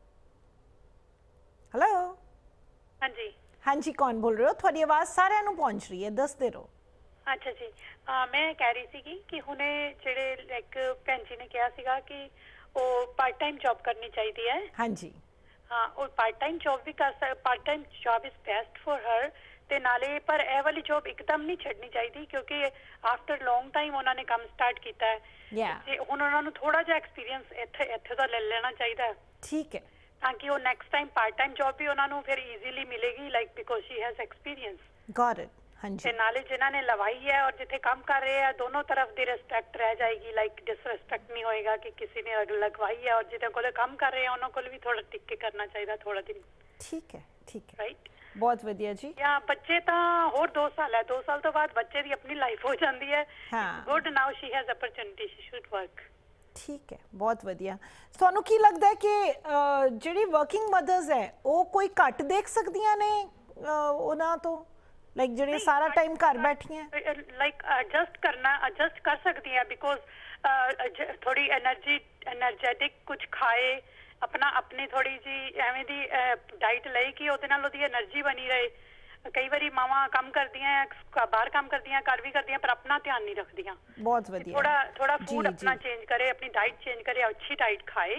ਹੈਲੋ, ਹਾਂਜੀ ਹਾਂਜੀ ਕੌਣ ਬੋਲ ਰਹੇ ਹੋ? ਤੁਹਾਡੀ ਆਵਾਜ਼ ਸਾਰਿਆਂ ਨੂੰ ਪਹੁੰਚ ਰਹੀ ਹੈ, ਦੱਸਦੇ ਰਹੋ। ਅੱਛਾ ਜੀ, ਮੈਂ ਕਹਿ ਰਹੀ ਸੀਗੀ ਕਿ ਹੁਣੇ ਜਿਹੜੇ ਲਾਈਕ ਭੈਣ ਜੀ ਨੇ ਕਿਹਾ ਸੀਗਾ ਕਿ ਉਹ ਪਾਰਟ ਟਾਈਮ ਜੌਬ ਕਰਨੀ ਚਾਹੀਦੀ ਹੈ। ਹਾਂਜੀ ਹਾਂ, ਉਹ ਪਾਰਟ ਟਾਈਮ ਜੌਬ ਵੀ ਕਰ ਸਕ part time job is best for her. ਤੇ ਨਾਲੇ ਪਰ ਇਹ ਵਾਲੀ ਜੌਬ ਇੱਕਦਮ ਨਹੀਂ ਛੱਡਣੀ ਚਾਹੀਦੀ ਕਿਉਂਕਿ ਆਫਟਰ ਲੌਂਗ ਟਾਈਮ ਉਹਨਾਂ ਨੇ ਕੰਮ ਸਟਾਰਟ ਕੀਤਾ ਹੈ ਤੇ ਹੁਣ ਉਹਨਾਂ ਨੂੰ ਥੋੜਾ ਜਿਹਾ ਐਕਸਪੀਰੀਅੰਸ ਇੱਥੇ ਇੱਥੇ ਦਾ ਲੈ ਲੈਣਾ ਚਾਹੀਦਾ। ਠੀਕ ਹੈ, ਤਾਂ ਕਿ ਉਹ next time part time job ਵੀ ਉਹਨਾਂ ਨੂੰ ਫਿਰ ਈਜ਼ੀਲੀ ਮਿਲੇਗੀ like because she has experience. Got it. ਹਾਂਜੀ, ਤੇ ਨਾਲੇ ਜਿਨ੍ਹਾਂ ਨੇ ਲਵਾਈ ਹੈ ਔਰ ਜਿੱਥੇ ਕੰਮ ਕਰ ਰਹੇ ਆ ਦੋਨੋਂ ਤਰਫ ਦੀ ਰਿਸਪੈਕਟ ਰਹਿ ਜਾਏਗੀ। ਲਾਈਕ ਡਿਸਰਿਸਪੈਕਟ ਨਹੀਂ ਹੋਏਗਾ ਕਿ ਕਿਸੇ ਨੇ ਲਗਵਾਈ ਹੈ ਔਰ ਜਿਹਦੇ ਕੋਲ ਕੰਮ ਕਰ ਰਹੇ ਆ ਉਹਨਾਂ ਕੋਲ ਵੀ ਥੋੜਾ ਟਿਕ ਕੇ ਕਰਨਾ ਚਾਹੀਦਾ ਥੋੜਾ ਦਿਨ। ਠੀਕ ਹੈ, ਠੀਕ ਹੈ, ਰਾਈਟ। ਬਹੁਤ ਵਧੀਆ ਜੀ। ਜਾਂ ਬੱਚੇ ਤਾਂ ਹੋਰ ਦੋ ਸਾਲ ਹੈ, ਦੋ ਸਾਲ ਤੋਂ ਬਾਅਦ ਬੱਚੇ ਦੀ ਆਪਣੀ ਲਾਈਫ ਹੋ ਜਾਂਦੀ ਹੈ। Good, now she has opportunity, she should work. ਠੀਕ ਹੈ, ਬਹੁਤ ਵਧੀਆ। ਤੁਹਾਨੂੰ ਕੀ ਲੱਗਦਾ ਹੈ ਕਿ ਜਿਹੜੀ ਵਰਕਿੰਗ ਮਦਰਸ ਹੈ ਉਹ ਕੋਈ ਘੱਟ ਦੇਖ ਸਕਦੀਆਂ ਨੇ ਉਹਨਾਂ ਤੋਂ, ਲਾਈਕ ਜਿਹੜੇ ਸਾਰਾ ਟਾਈਮ ਘਰ ਬੈਠੀਆਂ? ਲਾਈਕ ਐਡਜਸਟ ਕਰਨਾ ਐਡਜਸਟ ਕਰ ਸਕਦੀ ਹੈ ਬਿਕੋਜ਼ ਥੋੜੀ એનર્ਜੀ એનર્ਜੈਟਿਕ ਕੁਝ ਖਾਏ, ਆਪਣਾ ਆਪਣੀ ਥੋੜੀ ਜੀ ਐਵੇਂ ਦੀ ਡਾਈਟ ਲਈ ਕਿ ਉਹਦੇ ਨਾਲ ਉਹਦੀ એનર્ਜੀ ਬਣੀ ਰਹੇ। ਕਈ ਵਾਰੀ ਮਾਵਾਂ ਕੰਮ ਕਰਦੀਆਂ ਬਾਹਰ ਕੰਮ ਕਰਦੀਆਂ ਘਰ ਵੀ ਕਰਦੀਆਂ ਪਰ ਆਪਣਾ ਧਿਆਨ ਨਹੀਂ ਰੱਖਦੀਆਂ। ਬਹੁਤ ਵਧੀਆ। ਥੋੜਾ ਥੋੜਾ ਫੂਡ ਆਪਣਾ ਚੇਂਜ ਕਰੇ, ਆਪਣੀ ਡਾਈਟ ਚੇਂਜ ਕਰੇ, ਅੱਛੀ ਡਾਈਟ ਖਾਏ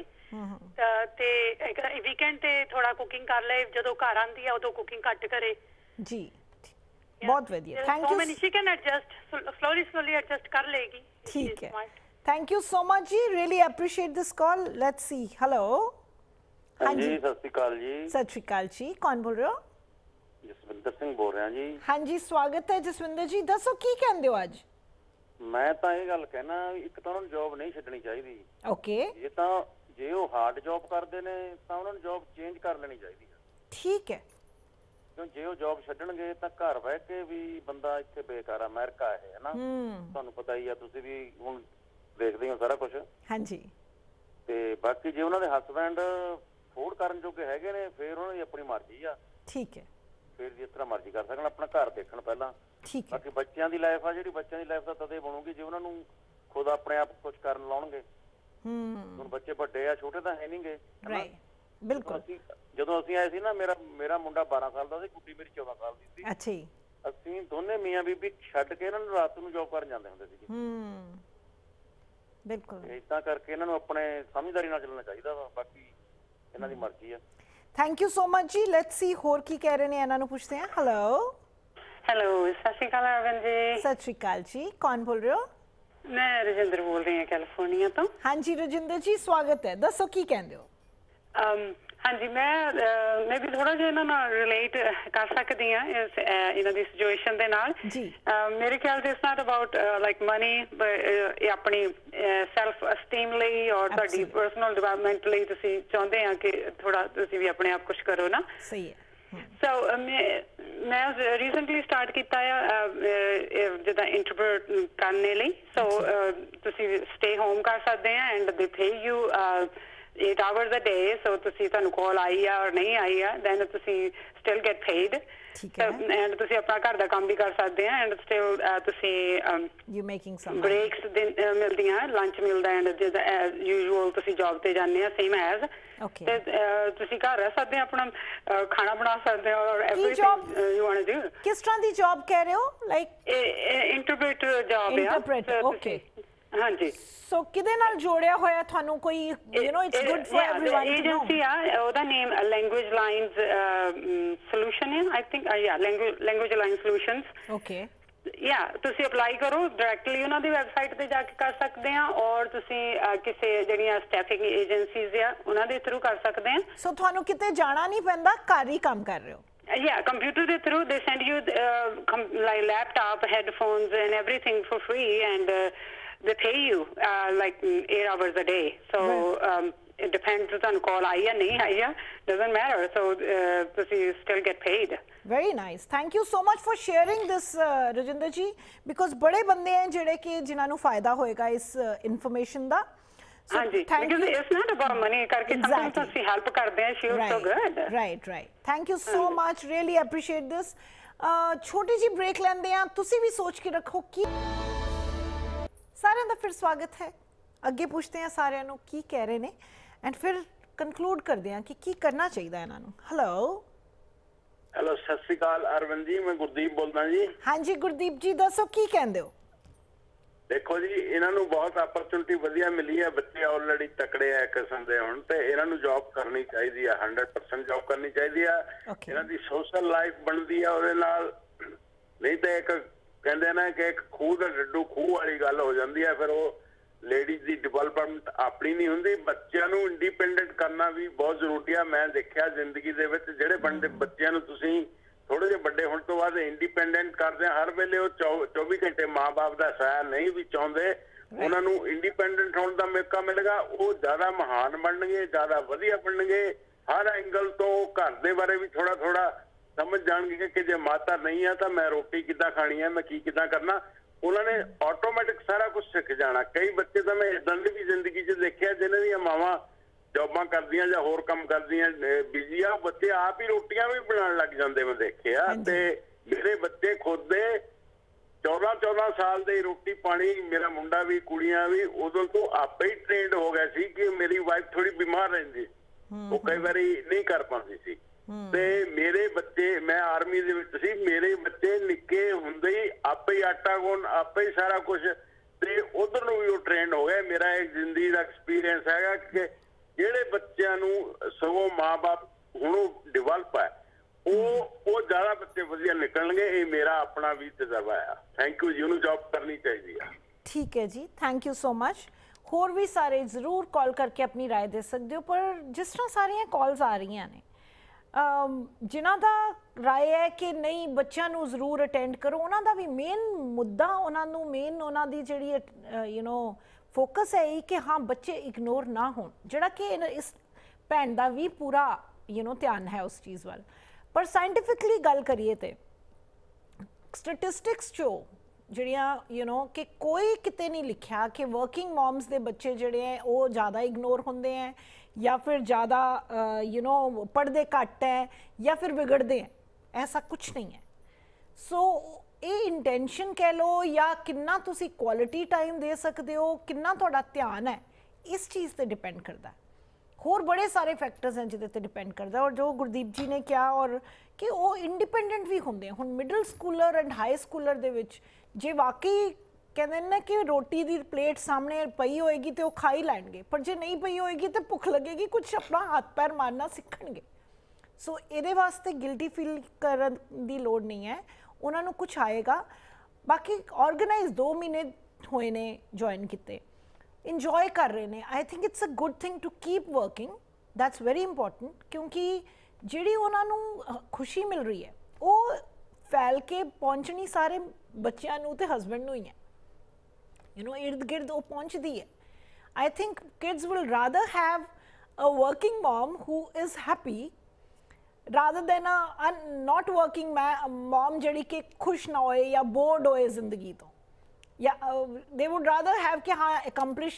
ਤੇ ਵੀਕਐਂਡ ਤੇ ਥੋੜਾ ਕੁਕਿੰਗ ਕਰ ਲਏ, ਜਦੋਂ ਘਰ ਆਂਦੀ ਹੈ ਉਦੋਂ ਕੁਕਿੰਗ ਘੱਟ ਕਰੇ। ਜੀ ਬਹੁਤ ਵਧੀਆ, thank you. So many she can adjust slowly slowly adjust ਕਰ ਲੇਗੀ। ਠੀਕ ਹੈ, ਥੈਂਕ ਯੂ ਸੋ ਮਚ ਜੀ, really appreciate this call. Let's see. Hello, ਹਾਂਜੀ ਸਤਿ ਸ਼੍ਰੀ ਅਕਾਲ ਜੀ। ਸਤਿ ਸ਼੍ਰੀ ਅਕਾਲ ਜੀ, ਕੌਣ ਬੋਲ ਰਹੇ ਹੋ? ਜਸਵਿੰਦਰ ਸਿੰਘ ਬੋਲ ਰਿਹਾ ਜੀ। ਹਾਂਜੀ ਸਵਾਗਤ ਹੈ ਜਸਵਿੰਦਰ ਜੀ, ਦੱਸੋ ਕੀ ਕਹਿੰਦੇ ਹੋ ਅੱਜ? ਮੈਂ ਤਾਂ ਇਹ ਗੱਲ ਕਹਿਣਾ ਇੱਕ ਤਾਂ ਉਹਨਾਂ ਨੂੰ ਜੌਬ ਨਹੀਂ ਛੱਡਣੀ ਚਾਹੀਦੀ। ਓਕੇ। ਇਹ ਤਾਂ ਜੇ ਉਹ ਹਾਰਡ ਜੌਬ ਕਰਦੇ ਨੇ ਤਾਂ ਉਹਨਾਂ ਨੂੰ ਜੌਬ ਚੇਂਜ ਕਰ ਲੈਣੀ ਚਾਹੀਦੀ ਹੈ। ਠੀਕ ਹੈ। ਕਿਉਂ ਜੇ ਉਹ ਜੌਬ ਛੱਡਣਗੇ ਤਾਂ ਘਰ ਬਹਿ ਕੇ ਵੀ ਬੰਦਾ ਇੱਥੇ ਬੇਕਾਰ, ਅਮਰੀਕਾ ਹੈ ਨਾ, ਤੁਹਾਨੂੰ ਪਤਾ ਹੀ ਆ, ਤੁਸੀਂ ਵੀ ਹੁਣ ਦੇਖਦੇ ਹੋ ਸਾਰਾ ਕੁਝ। ਹਾਂਜੀ। ਤੇ ਬਾਕੀ ਜੇ ਉਹਨਾਂ ਦੇ ਹਸਬੈਂਡ ਫੋਰਡ ਕਰਨ ਜੋਗੇ ਹੈਗੇ ਨੇ ਫਿਰ ਉਹਨਾਂ ਦੀ ਆਪਣੀ ਮਰਜ਼ੀ ਆ। ਠੀਕ ਹੈ। ਫਿਰ ਜਿਸ ਤਰ੍ਹਾਂ ਮਰਜ਼ੀ ਕਰ ਸਕਣ, ਆਪਣਾ ਘਰ ਦੇਖਣ ਪਹਿਲਾਂ। ਠੀਕ ਹੈ। ਬਾਕੀ ਬੱਚਿਆਂ ਦੀ ਲਾਈਫ ਆ ਜਿਹੜੀ ਬੱਚਿਆਂ ਦੀ ਲਾਈਫ ਤਾਂ ਤਦੇ ਬਣੂਗੀ ਜੇ ਉਹਨਾਂ ਨੂੰ ਖੁਦ ਆਪਣੇ ਆਪ ਕੁਝ ਕਰਨ ਲਾਉਣਗੇ। ਹੁਣ ਬੱਚੇ ਵੱਡੇ ਆ, ਛੋਟੇ ਤਾਂ ਹੈ ਨਹੀਂਗੇ। ਬਿਲਕੁਲ। ਜਦੋਂ ਅਸੀਂ ਆਏ ਸੀ ਨਾ, ਮੇਰਾ ਮੇਰਾ ਮੁੰਡਾ ਬਾਰਾਂ ਸਾਲ ਦਾ ਸੀ, ਕੁੜੀ ਮੇਰੀ ਚੌਦਾਂ ਸਾਲ ਦੀ ਸੀ। ਅੱਛਾ ਜੀ। ਅਸੀਂ ਦੋਨੇ ਮੀਆਂ ਬੀਬੀ ਛੱਡ ਕੇ ਇਹਨਾਂ ਨੂੰ ਰਾਤ ਨੂੰ ਜੌਬ ਕਰਨ ਜਾਂਦੇ ਹੁੰਦੇ ਸੀ। ਹੂੰ, ਬਿਲਕੁਲ। ਇਦਾਂ ਕਰਕੇ ਇਹਨਾਂ ਨੂੰ ਆਪਣੇ ਸਮਝਦਾਰੀ ਨਾਲ ਚੱਲਣਾ ਚਾਹੀਦਾ ਵਾ, ਬਾਕੀ ਇਹਨਾਂ ਦੀ ਮਰਜ਼ੀ ਆ। ਥੈਂਕ ਯੂ ਸੋ ਮਚ ਜੀ। ਲੈਟਸ ਸੀ ਹੋਰ ਕੀ ਕਹਿ ਰਹੇ ਨੇ, ਇਹਨਾਂ ਨੂੰ ਪੁੱਛਦੇ ਹਾਂ। ਹੈਲੋ, ਹੈਲੋ, ਸਤਿ ਸ਼੍ਰੀ ਅਕਾਲ ਅਰਵਿੰਦ ਜੀ। ਸਤਿ ਸ਼੍ਰੀ ਅਕਾਲ ਜੀ, ਕੌਣ ਬੋਲ ਰਹੇ ਹੋ? ਮੈਂ ਰਜਿੰਦਰ ਬੋਲ ਰਹੀ ਹਾਂ ਕੈਲੀਫੋਰਨੀਆ ਤੋਂ। ਹਾਂਜੀ ਰਜਿੰਦਰ ਜੀ, ਸਵਾਗਤ ਹੈ, ਦੱਸੋ ਕੀ ਕਹਿੰਦੇ ਹੋ? ਹਾਂਜੀ, ਮੈਂ ਮੈਂ ਵੀ ਥੋੜਾ ਜਿਹਾ ਇਹਨਾਂ ਨਾਲ ਰਿਲੇਟ ਕਰ ਸਕਦੀ ਹਾਂ ਇਸ ਇਹਨਾਂ ਦੀ ਸਿਚੁਏਸ਼ਨ ਦੇ ਨਾਲ। ਜੀ। ਮੇਰੇ ਖਿਆਲ ਚ it's not about like money, ਇਹ ਆਪਣੀ ਸੈਲਫ ਅਸਟੀਮ ਲਈ ਔਰ ਤੁਹਾਡੀ ਪਰਸਨਲ ਡਿਵੈਲਪਮੈਂਟ ਲਈ ਤੁਸੀਂ ਚਾਹੁੰਦੇ ਆ ਕਿ ਥੋੜਾ ਤੁਸੀਂ ਵੀ ਆਪਣੇ ਆਪ ਕੁਝ ਕਰੋ ਨਾ। ਸਹੀ ਹੈ। ਸੋ ਮੈਂ ਰੀਸੈਂਟਲੀ ਸਟਾਰਟ ਕੀਤਾ ਆ ਜਿੱਦਾਂ ਇੰਟਰਵਿਊ ਕਰਨ ਲਈ। ਸੋ ਤੁਸੀਂ ਸਟੇ ਹੋਮ ਕਰ ਸਕਦੇ ਆ and they pay you eight hours a day, so ਤੁਸੀਂ ਤੁਹਾਨੂੰ ਕਾਲ ਆਈ ਆ ਔਰ ਨਹੀਂ ਆਈ ਆ, then ਤੁਸੀਂ still get paid. ਠੀਕ ਹੈ, ਐਂਡ ਤੁਸੀਂ ਆਪਣਾ ਘਰ ਦਾ ਕੰਮ ਵੀ ਕਰ ਸਕਦੇ ਆ, ਐਂਡ ਸਟਿਲ ਤੁਸੀਂ ਯੂ ਮੇਕਿੰਗ ਸਮ ਬ੍ਰੇਕਸ ਮਿਲਦੀਆਂ, ਲੰਚ ਮਿਲਦਾ, ਐਂਡ ਐਜ਼ ਯੂਜੂਅਲ ਤੁਸੀਂ ਜੌਬ ਤੇ ਜਾਂਦੇ ਆ ਸੇਮ ਐਜ਼, ਤੇ ਤੁਸੀਂ ਘਰ ਰਹਿ ਸਕਦੇ ਆ, ਆਪਣਾ ਖਾਣਾ ਬਣਾ ਸਕਦੇ ਆ, or everything you want to do. ਕਿਸ ਤਰ੍ਹਾਂ ਦੀ ਜੌਬ ਕਹਿ ਰਹੇ ਹੋ? ਲਾਈਕ ਇੰਟਰਪ੍ਰੀਟਰ ਜੌਬ ਆ। Interpreter, okay. ਹਾਂਜੀ, ਸੋ ਕਿਹਦੇ ਨਾਲ ਜੋੜਿਆ ਹੋਇਆ ਤੁਹਾਨੂੰ ਕੋਈ, you know it's good for everyone to know. Agency ਆ, ਉਹਦਾ ਨੇਮ ਲੈਂਗੁਏਜ ਲਾਈਨਸ ਸੋਲੂਸ਼ਨ ਹੈ, I think, ya language line solutions. Okay, ya ਤੁਸੀਂ ਅਪਲਾਈ ਕਰੋ ਡਾਇਰੈਕਟਲੀ ਉਹਨਾਂ ਦੀ ਵੈਬਸਾਈਟ ਤੇ ਜਾ ਕੇ ਕਰ ਸਕਦੇ ਆ, ਔਰ ਤੁਸੀਂ ਕਿਸੇ ਜਿਹੜੀਆਂ ਸਟੈਫਿੰਗ ਏਜੰਸੀਜ਼ ਆ ਉਹਨਾਂ ਦੇ ਥਰੂ ਕਰ ਸਕਦੇ ਆ। ਸੋ ਤੁਹਾਨੂੰ ਕਿਤੇ ਜਾਣਾ ਨਹੀਂ ਪੈਂਦਾ, ਘਰ ਹੀ ਕੰਮ ਕਰ ਰਹੇ ਹੋ? Yeah, computer ਦੇ through they send you uh, like laptop, headphones and everything for free, and uh, they pay you uh, like eight hours a day. So um, it depends on call ਆਈ ਜਾਂ ਨਹੀਂ ਆਈ ਆ, doesn't matter. So uh, ਤੁਸੀਂ still get paid. Very nice. Thank you so much for sharing this, uh, Rajinder ji, because बड़े बंदे हैं ਜਿਹੜੇ ਕਿ ਜਿਨ੍ਹਾਂ ਨੂੰ ਫਾਇਦਾ ਹੋਏਗਾ ਇਸ ਇਨਫੋਰਮੇਸ਼ਨ ਦਾ। So ਹਾਂਜੀ, because it's not about money, ਕਰਕੇ sometimes ਤੁਸੀਂ help ਕਰਦੇ ਆ, she was so good. Right, right. Thank you so much. Really appreciate this. ਛੋਟੀ ਜੀ ਬ੍ਰੇਕ ਲੈਂਦੇ ਆ, ਤੁਸੀਂ ਵੀ ਸੋਚ ਕੇ ਰੱਖੋ ਕਿ ਸਾਰਿਆਂ ਦਾ ਫਿਰ ਸਵਾਗਤ ਹੈ। ਅੱਗੇ ਪੁੱਛਦੇ ਆ ਸਾਰਿਆਂ ਨੂੰ ਕੀ ਕਹਿ ਰਹੇ ਨੇ, ਐਂਡ ਫਿਰ ਕਨਕਲੂਡ ਕਰਦੇ ਆ ਕਿ ਕੀ ਕਰਨਾ ਚਾਹੀਦਾ ਇਹਨਾਂ ਨੂੰ। ਹੈਲੋ ਹੈਲੋ, ਸਤਿ ਸ਼੍ਰੀ ਅਕਾਲ ਅਰਵਿੰਦ ਜੀ, ਮੈਂ ਗੁਰਦੀਪ ਬੋਲਦਾ ਜੀ। ਹਾਂਜੀ ਗੁਰਦੀਪ ਜੀ, ਦੱਸੋ ਕੀ ਕਹਿੰਦੇ ਹੋ? ਦੇਖੋ ਜੀ, ਇਹਨਾਂ ਨੂੰ ਬਹੁਤ ਅਪਰਚੁਨਿਟੀ ਵਧੀਆ ਮਿਲੀ ਹੈ, ਬੱਚੇ ਆਲਰੇਡੀ ਤਕੜੇ ਆ ਕਿਸਮ ਦੇ ਹੁਣ, ਤੇ ਇਹਨਾਂ ਨੂੰ ਜੌਬ ਕਰਨੀ ਚਾਹੀਦੀ ਆ, ਹੰਡਰਡ ਪਰਸੈਂਟ ਜੌਬ ਕਰਨੀ ਚਾਹੀਦੀ ਆ। ਇਹਨਾਂ ਦੀ ਸੋਸ਼ਲ ਲਾਈਫ ਬਣਦੀ ਆ ਉਹਦੇ ਨਾਲ, ਨਹੀਂ ਤਾਂ ਇੱਕ ਕਹਿੰਦੇ ਨਾ ਕਿ ਇੱਕ ਖੂਹ ਦਾ ਡੱਡੂ ਖੂਹ ਵਾਲੀ ਗੱਲ ਹੋ ਜਾਂਦੀ ਹੈ, ਫਿਰ ਉਹ ਲੇਡੀਜ਼ ਦੀ ਡਿਵੈਲਪਮੈਂਟ ਆਪਣੀ ਨਹੀਂ ਹੁੰਦੀ। ਬੱਚਿਆਂ ਨੂੰ ਇੰਡੀਪੈਂਡੈਂਟ ਕਰਨਾ ਵੀ ਬਹੁਤ ਜ਼ਰੂਰੀ ਆ। ਮੈਂ ਦੇਖਿਆ ਜ਼ਿੰਦਗੀ ਦੇ ਵਿੱਚ ਜਿਹੜੇ ਬੰਦੇ ਬੱਚਿਆਂ ਨੂੰ ਤੁਸੀਂ ਥੋੜੇ ਜਿਹੇ ਵੱਡੇ ਹੋਣ ਤੋਂ ਬਾਅਦ ਇੰਡੀਪੈਂਡੈਂਟ ਕਰਦੇ ਆ, ਹਰ ਵੇਲੇ ਉਹ ਚੌਵੀ ਘੰਟੇ ਮਾਂ-ਬਾਪ ਦਾ ਸਾਇਆ ਨਹੀਂ ਵੀ ਚਾਹੁੰਦੇ, ਉਹਨਾਂ ਨੂੰ ਇੰਡੀਪੈਂਡੈਂਟ ਹੋਣ ਦਾ ਮੌਕਾ ਮਿਲੇਗਾ, ਉਹ ਜ਼ਿਆਦਾ ਮਹਾਨ ਬਣਨਗੇ, ਜ਼ਿਆਦਾ ਵਧੀਆ ਬਣਨਗੇ। ਹਰ ਐਂਗਲ ਤੋਂ ਘਰ ਦੇ ਬਾਰੇ ਵੀ ਥੋੜਾ ਥੋੜਾ ਸਮਝ ਜਾਣਗੇ ਕਿ ਜੇ ਮਾਤਾ ਨਹੀਂ ਆ ਤਾਂ ਮੈਂ ਰੋਟੀ ਕਿੱਦਾਂ ਖਾਣੀ ਹੈ, ਮੈਂ ਕੀ ਕਿੱਦਾਂ ਕਰਨਾ, ਉਹਨਾਂ ਨੇ ਆਟੋਮੈਟਿਕ ਸਾਰਾ ਕੁਝ ਸਿੱਖ ਜਾਣਾ। ਕਈ ਬੱਚੇ ਤਾਂ ਮੈਂ ਏਦਾਂ ਦੀ ਵੀ ਜ਼ਿੰਦਗੀ 'ਚ ਦੇਖਿਆ ਜਿਹਨਾਂ ਦੀਆਂ ਮਾਵਾਂ ਜੌਬਾਂ ਕਰਦੀਆਂ ਜਾਂ ਹੋਰ ਕੰਮ ਕਰਦੀਆਂ, ਬਿਜ਼ੀ ਆ, ਬੱਚੇ ਆਪ ਹੀ ਰੋਟੀਆਂ ਵੀ ਬਣਾਉਣ ਲੱਗ ਜਾਂਦੇ ਮੈਂ ਦੇਖਿਆ। ਤੇ ਮੇਰੇ ਬੱਚੇ ਖੁਦ ਦੇ ਚੌਦਾਂ ਚੌਦਾਂ ਸਾਲ ਦੇ ਰੋਟੀ ਪਾਣੀ, ਮੇਰਾ ਮੁੰਡਾ ਵੀ ਕੁੜੀਆਂ ਵੀ ਉਦੋਂ ਤੋਂ ਆਪੇ ਹੀ ਟ੍ਰੇਨਡ ਹੋ ਗਿਆ ਸੀ ਕਿ ਮੇਰੀ ਵਾਈਫ ਥੋੜੀ ਬਿਮਾਰ ਰਹਿੰਦੀ, ਉਹ ਕਈ ਵਾਰੀ ਨਹੀਂ ਕਰ ਪਾਉਂਦੀ ਸੀ। ਤੇ ਮੇਰੇ ਬੱਚੇ, ਮੈਂ ਆਰਮੀ ਦੇ ਵਿੱਚ ਸੀ, ਮੇਰੇ ਬੱਚੇ ਨਿੱਕੇ ਹੁੰਦੇ ਹੀ ਆਪੇ ਹੀ ਆਟਾ ਗੁੰਨ, ਆਪੇ ਹੀ ਸਾਰਾ ਕੁਝ, ਤੇ ਉਧਰ ਨੂੰ ਵੀ ਉਹ ਟ੍ਰੇਨਡ ਹੋ ਗਿਆ। ਮੇਰਾ ਇੱਕ ਜ਼ਿੰਦਗੀ ਦਾ ਐਕਸਪੀਰੀਅੰਸ ਹੈਗਾ ਕਿ ਜਿਹੜੇ ਬੱਚਿਆਂ ਨੂੰ ਸਗੋਂ ਮਾਂ-ਬਾਪ ਹੁਣ ਉਹ ਡਿਵੈਲਪ ਹੈ, ਉਹ ਉਹ ਜ਼ਿਆਦਾ ਬੱਚੇ ਵਧੀਆ ਨਿਕਲਣਗੇ। ਇਹ ਮੇਰਾ ਆਪਣਾ ਵੀ ਤਜਰਬਾ ਆ। ਥੈਂਕ ਯੂ ਜੀ, ਉਹਨੂੰ ਜੌਬ ਕਰਨੀ ਚਾਹੀਦੀ ਆ। ਠੀਕ ਹੈ ਜੀ, ਥੈਂਕ ਯੂ ਸੋ ਮਚ। ਹੋਰ ਵੀ ਸਾਰੇ ਜ਼ਰੂਰ ਕਾਲ ਕਰਕੇ ਆਪਣੀ ਰਾਏ ਦੇ ਸਕਦੇ ਹੋ, ਪਰ ਜਿਸ ਤਰ੍ਹਾਂ ਸਾਰੀਆਂ ਕਾਲਸ ਆ ਰਹੀਆਂ ਨੇ, ਜਿਨ੍ਹਾਂ ਦਾ ਰਾਏ ਹੈ ਕਿ ਨਹੀਂ ਬੱਚਿਆਂ ਨੂੰ ਜ਼ਰੂਰ ਅਟੈਂਡ ਕਰੋ, ਉਹਨਾਂ ਦਾ ਵੀ ਮੇਨ ਮੁੱਦਾ, ਉਹਨਾਂ ਨੂੰ ਮੇਨ ਉਹਨਾਂ ਦੀ ਜਿਹੜੀ ਯੂ ਨੋ ਫੋਕਸ ਹੈ ਇਹ ਕਿ ਹਾਂ ਬੱਚੇ ਇਗਨੋਰ ਨਾ ਹੋਣ, ਜਿਹੜਾ ਕਿ ਇਸ ਭੈਣ ਦਾ ਵੀ ਪੂਰਾ ਯੂ ਨੋ ਧਿਆਨ ਹੈ ਉਸ ਚੀਜ਼ ਵੱਲ। ਪਰ ਸਾਇੰਟੀਫਿਕਲੀ ਗੱਲ ਕਰੀਏ ਤੇ ਸਟੈਟਿਸਟਿਕਸ 'ਚੋਂ ਜਿਹੜੀਆਂ ਯੂ ਨੋ ਕਿ ਕੋਈ ਕਿਤੇ ਨਹੀਂ ਲਿਖਿਆ ਕਿ ਵਰਕਿੰਗ ਮॉम्स ਦੇ ਬੱਚੇ ਜਿਹੜੇ ਹੈ ਉਹ ਜ਼ਿਆਦਾ ਇਗਨੋਰ ਹੁੰਦੇ ਹੈ ਜਾਂ ਫਿਰ ਜ਼ਿਆਦਾ ਯੂ ਨੋ ਪੜ੍ਹਦੇ ਘੱਟ ਹੈ ਜਾਂ ਫਿਰ ਵਿਗੜਦੇ ਹੈ, ਐਸਾ ਕੁਛ ਨਹੀਂ ਹੈ। ਸੋ ਇਹ ਇੰਟੈਂਸ਼ਨ ਕਹਿ ਲਓ ਜਾਂ ਕਿੰਨਾ ਤੁਸੀਂ ਕੁਆਲਿਟੀ ਟਾਈਮ ਦੇ ਸਕਦੇ ਹੋ, ਕਿੰਨਾ ਤੁਹਾਡਾ ਧਿਆਨ ਹੈ, ਇਸ ਚੀਜ਼ 'ਤੇ ਡਿਪੈਂਡ ਕਰਦਾ। ਹੋਰ ਬੜੇ ਸਾਰੇ ਫੈਕਟਰਸ ਹਨ ਜਿਹਦੇ 'ਤੇ ਡਿਪੈਂਡ ਕਰਦਾ। ਔਰ ਜੋ ਗੁਰਦੀਪ ਜੀ ਨੇ ਕਿਹਾ, ਔਰ ਕਿ ਉਹ ਇੰਡੀਪੈਂਡੈਂਟ ਵੀ ਹੁੰਦੇ। ਹੁਣ middle schooler and high schooler ਦੇ ਵਿੱਚ ਜੇ ਵਾਕਈ ਕਹਿੰਦੇ ਨੇ ਕਿ ਰੋਟੀ ਦੀ ਪਲੇਟ ਸਾਹਮਣੇ ਪਈ ਹੋਏਗੀ ਤੇ ਉਹ ਖਾ ਹੀ ਲੈਣਗੇ, ਪਰ ਜੇ ਨਹੀਂ ਪਈ ਹੋਏਗੀ ਤੇ ਭੁੱਖ ਲੱਗੇਗੀ, ਕੁਛ ਆਪਣਾ ਹੱਥ ਪੈਰ ਮਾਰਨਾ ਸਿੱਖਣਗੇ। ਸੋ ਇਹਦੇ ਵਾਸਤੇ ਗਿਲਟੀ ਫੀਲ ਕਰਨ ਦੀ ਲੋੜ ਨਹੀਂ ਹੈ, ਉਹਨਾਂ ਨੂੰ ਕੁਛ ਆਏਗਾ। ਬਾਕੀ ਆਰਗੇਨਾਈਜ਼ ਦੋ ਮਹੀਨੇ ਹੋਏ ਨੇ ਜੁਆਇਨ ਕੀਤੇ, ਇੰਜੋਏ ਕਰ ਰਹੇ ਨੇ। I think it's a good thing to keep working, that's very important, ਕਿਉਂਕਿ ਜਿਹੜੀ ਉਹਨਾਂ ਨੂੰ ਖੁਸ਼ੀ ਮਿਲ ਰਹੀ ਹੈ ਉਹ ਫੈਲ ਕੇ ਪਹੁੰਚਣੀ ਸਾਰੇ ਬੱਚਿਆਂ ਨੂੰ ਤੇ ਹਸਬੈਂਡ ਨੂੰ ਹੀ ਹੈ। ਯੂ ਨੋ ਇਰਦ ਗਿਰਦ ਉਹ ਪਹੁੰਚਦੀ ਹੈ। I think kids will rather have a working mom who is happy rather than a not working mom ਜਿਹੜੀ ਕਿ ਖੁਸ਼ ਨਾ ਹੋਏ ਜਾਂ ਬੋਰਡ ਹੋਏ ਜ਼ਿੰਦਗੀ ਤੋਂ, ਜਾਂ they would rather have ਕਿ ਹਾਂ accomplished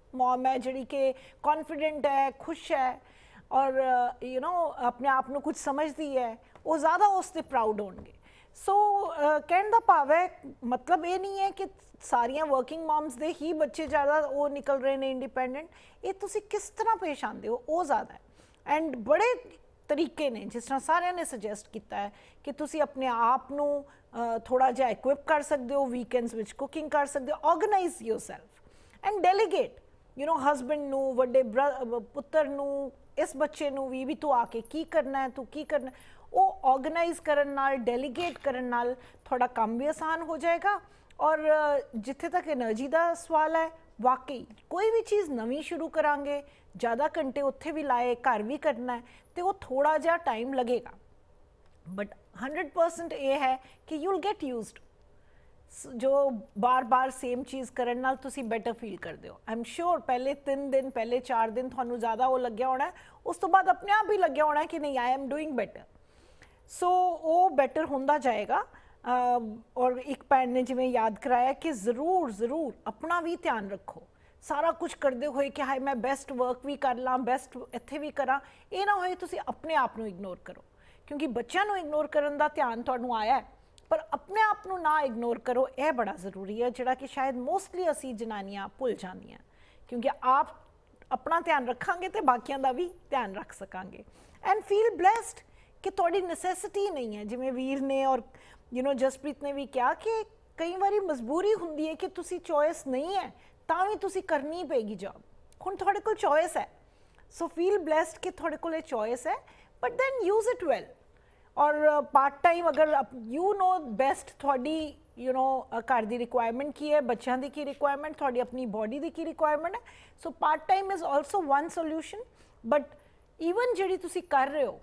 मॉम है जिहड़ी कि कॉन्फिडेंट है, खुश है और यू you नो know, अपने आप को कुछ समझती है, वो ज़्यादा उस ते प्राउड होणगे। सो कहण दा भाव है, मतलब ये नहीं है कि सारियां वर्किंग मॉम्स दे ही बच्चे ज़्यादा वो निकल रहे हैं इंडिपेंडेंट, ये तुसी किस तरह पेश आते हो वो ज़्यादा है। एंड बड़े तरीके ने जिस तरह सारे ने सजेस्ट किया है कि तुसी अपने आप नू थोड़ा जिहा इक्विप कर सकते हो, वीकेंड्स विच कुकिंग कर सकते हो, organize yourself and delegate you know husband नू, वड्डे पुत्तर नू, इस बच्चे नू भी भी तू आके की करना है, तू की करना है, वो ऑर्गेनाइज करन नाल, डेलीगेट करन नाल थोड़ा काम भी आसान हो जाएगा। और जिथे तक एनर्जी का सवाल है, वाकई कोई भी चीज़ नवी शुरू करांगे, ज़्यादा घंटे उत्थे भी लाए, घर भी करना है, तो वो थोड़ा जिहा टाइम लगेगा, बट हंड्रेड परसेंट ये है कि यू विल गेट यूज्ड। जो बार बार सेम चीज़ करन नाल तुसी बेटर फील करते हो। आई एम श्योर पहले तीन दिन, पहले चार दिन थानू ज़्यादा वो लग्या होना है, उस तो बाद अपने आप ही लग्या होना है कि नहीं I am doing better. So वो बेटर होंदा जाएगा। Uh, और एक भैन ने जिवें याद कराया कि ज़रूर ज़रूर अपना भी ध्यान रखो, सारा कुछ करते हुए कि हाय मैं बेस्ट वर्क भी कर ला, बेस्ट इत्थे भी करा, ये ना होए तुसी अपने आप को इग्नोर करो, क्योंकि बच्चों को इग्नोर करने का ध्यान तुहानू आया है, पर अपने आप को ना इग्नोर करो, यह बड़ा ज़रूरी है, जिहड़ा कि शायद मोस्टली असी जनानियां भुल जांदियां, क्योंकि आप अपना ध्यान रखांगे तो बाकियां दा भी ध्यान रख सकांगे। एंड फील ब्लेस्ड कि थोड़ी नैसेसिटी नहीं है, जिवें वीर ने और यू नो जसप्रीत ने भी कहा कि कई बारी मजबूरी होंदी है कि तुसी चॉइस नहीं है तां भी तुसी करनी पेगी जॉब, हुण तुहाडे कोल चॉइस है। सो फील ब्लेस्ड कि तुहाडे कोल चॉइस है, but then use it well. और पार्ट टाइम अगर यू नो बेस्ट थोड़ी यू नो घर की रिक्वायरमेंट की है, बच्चों की की रिक्वायरमेंट, थोड़ी अपनी बॉडी की की रिक्वायरमेंट है, so part time is also one solution. But even जिहड़ी तुसी कर रहे हो,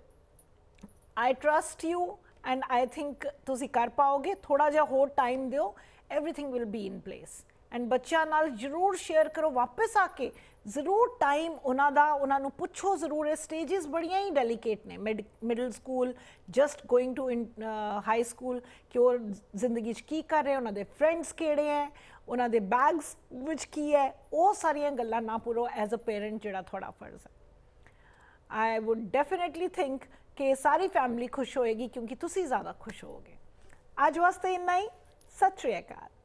I trust you and I think तुसी कर पाओगे। थोड़ा जिहा होर टाइम दिओ, everything will be in place. And बच्चों नाल जरूर शेयर करो, वापस आके जरूर टाइम उन्हां दा उन्हां नूं पुछो जरूर। स्टेजेस बड़ियां ही डेलीकेट ने, mid middle school, just going to in high school, कि वो जिंदगी च की कर रहे हैं, उन्होंने फ्रेंड्स केड़े हैं, उन्होंने बैग्स विच की है, वो सारियां गल्लां ना भुलो एज अ पेरेंट, जिहड़ा थोड़ा फर्ज है। आई वुड डेफिनेटली थिंक कि सारी फैमिली खुश होएगी, क्योंकि तुसी ज़्यादा खुश होगे। आज वास्ते इन्ना ही। सत श्री अकाल।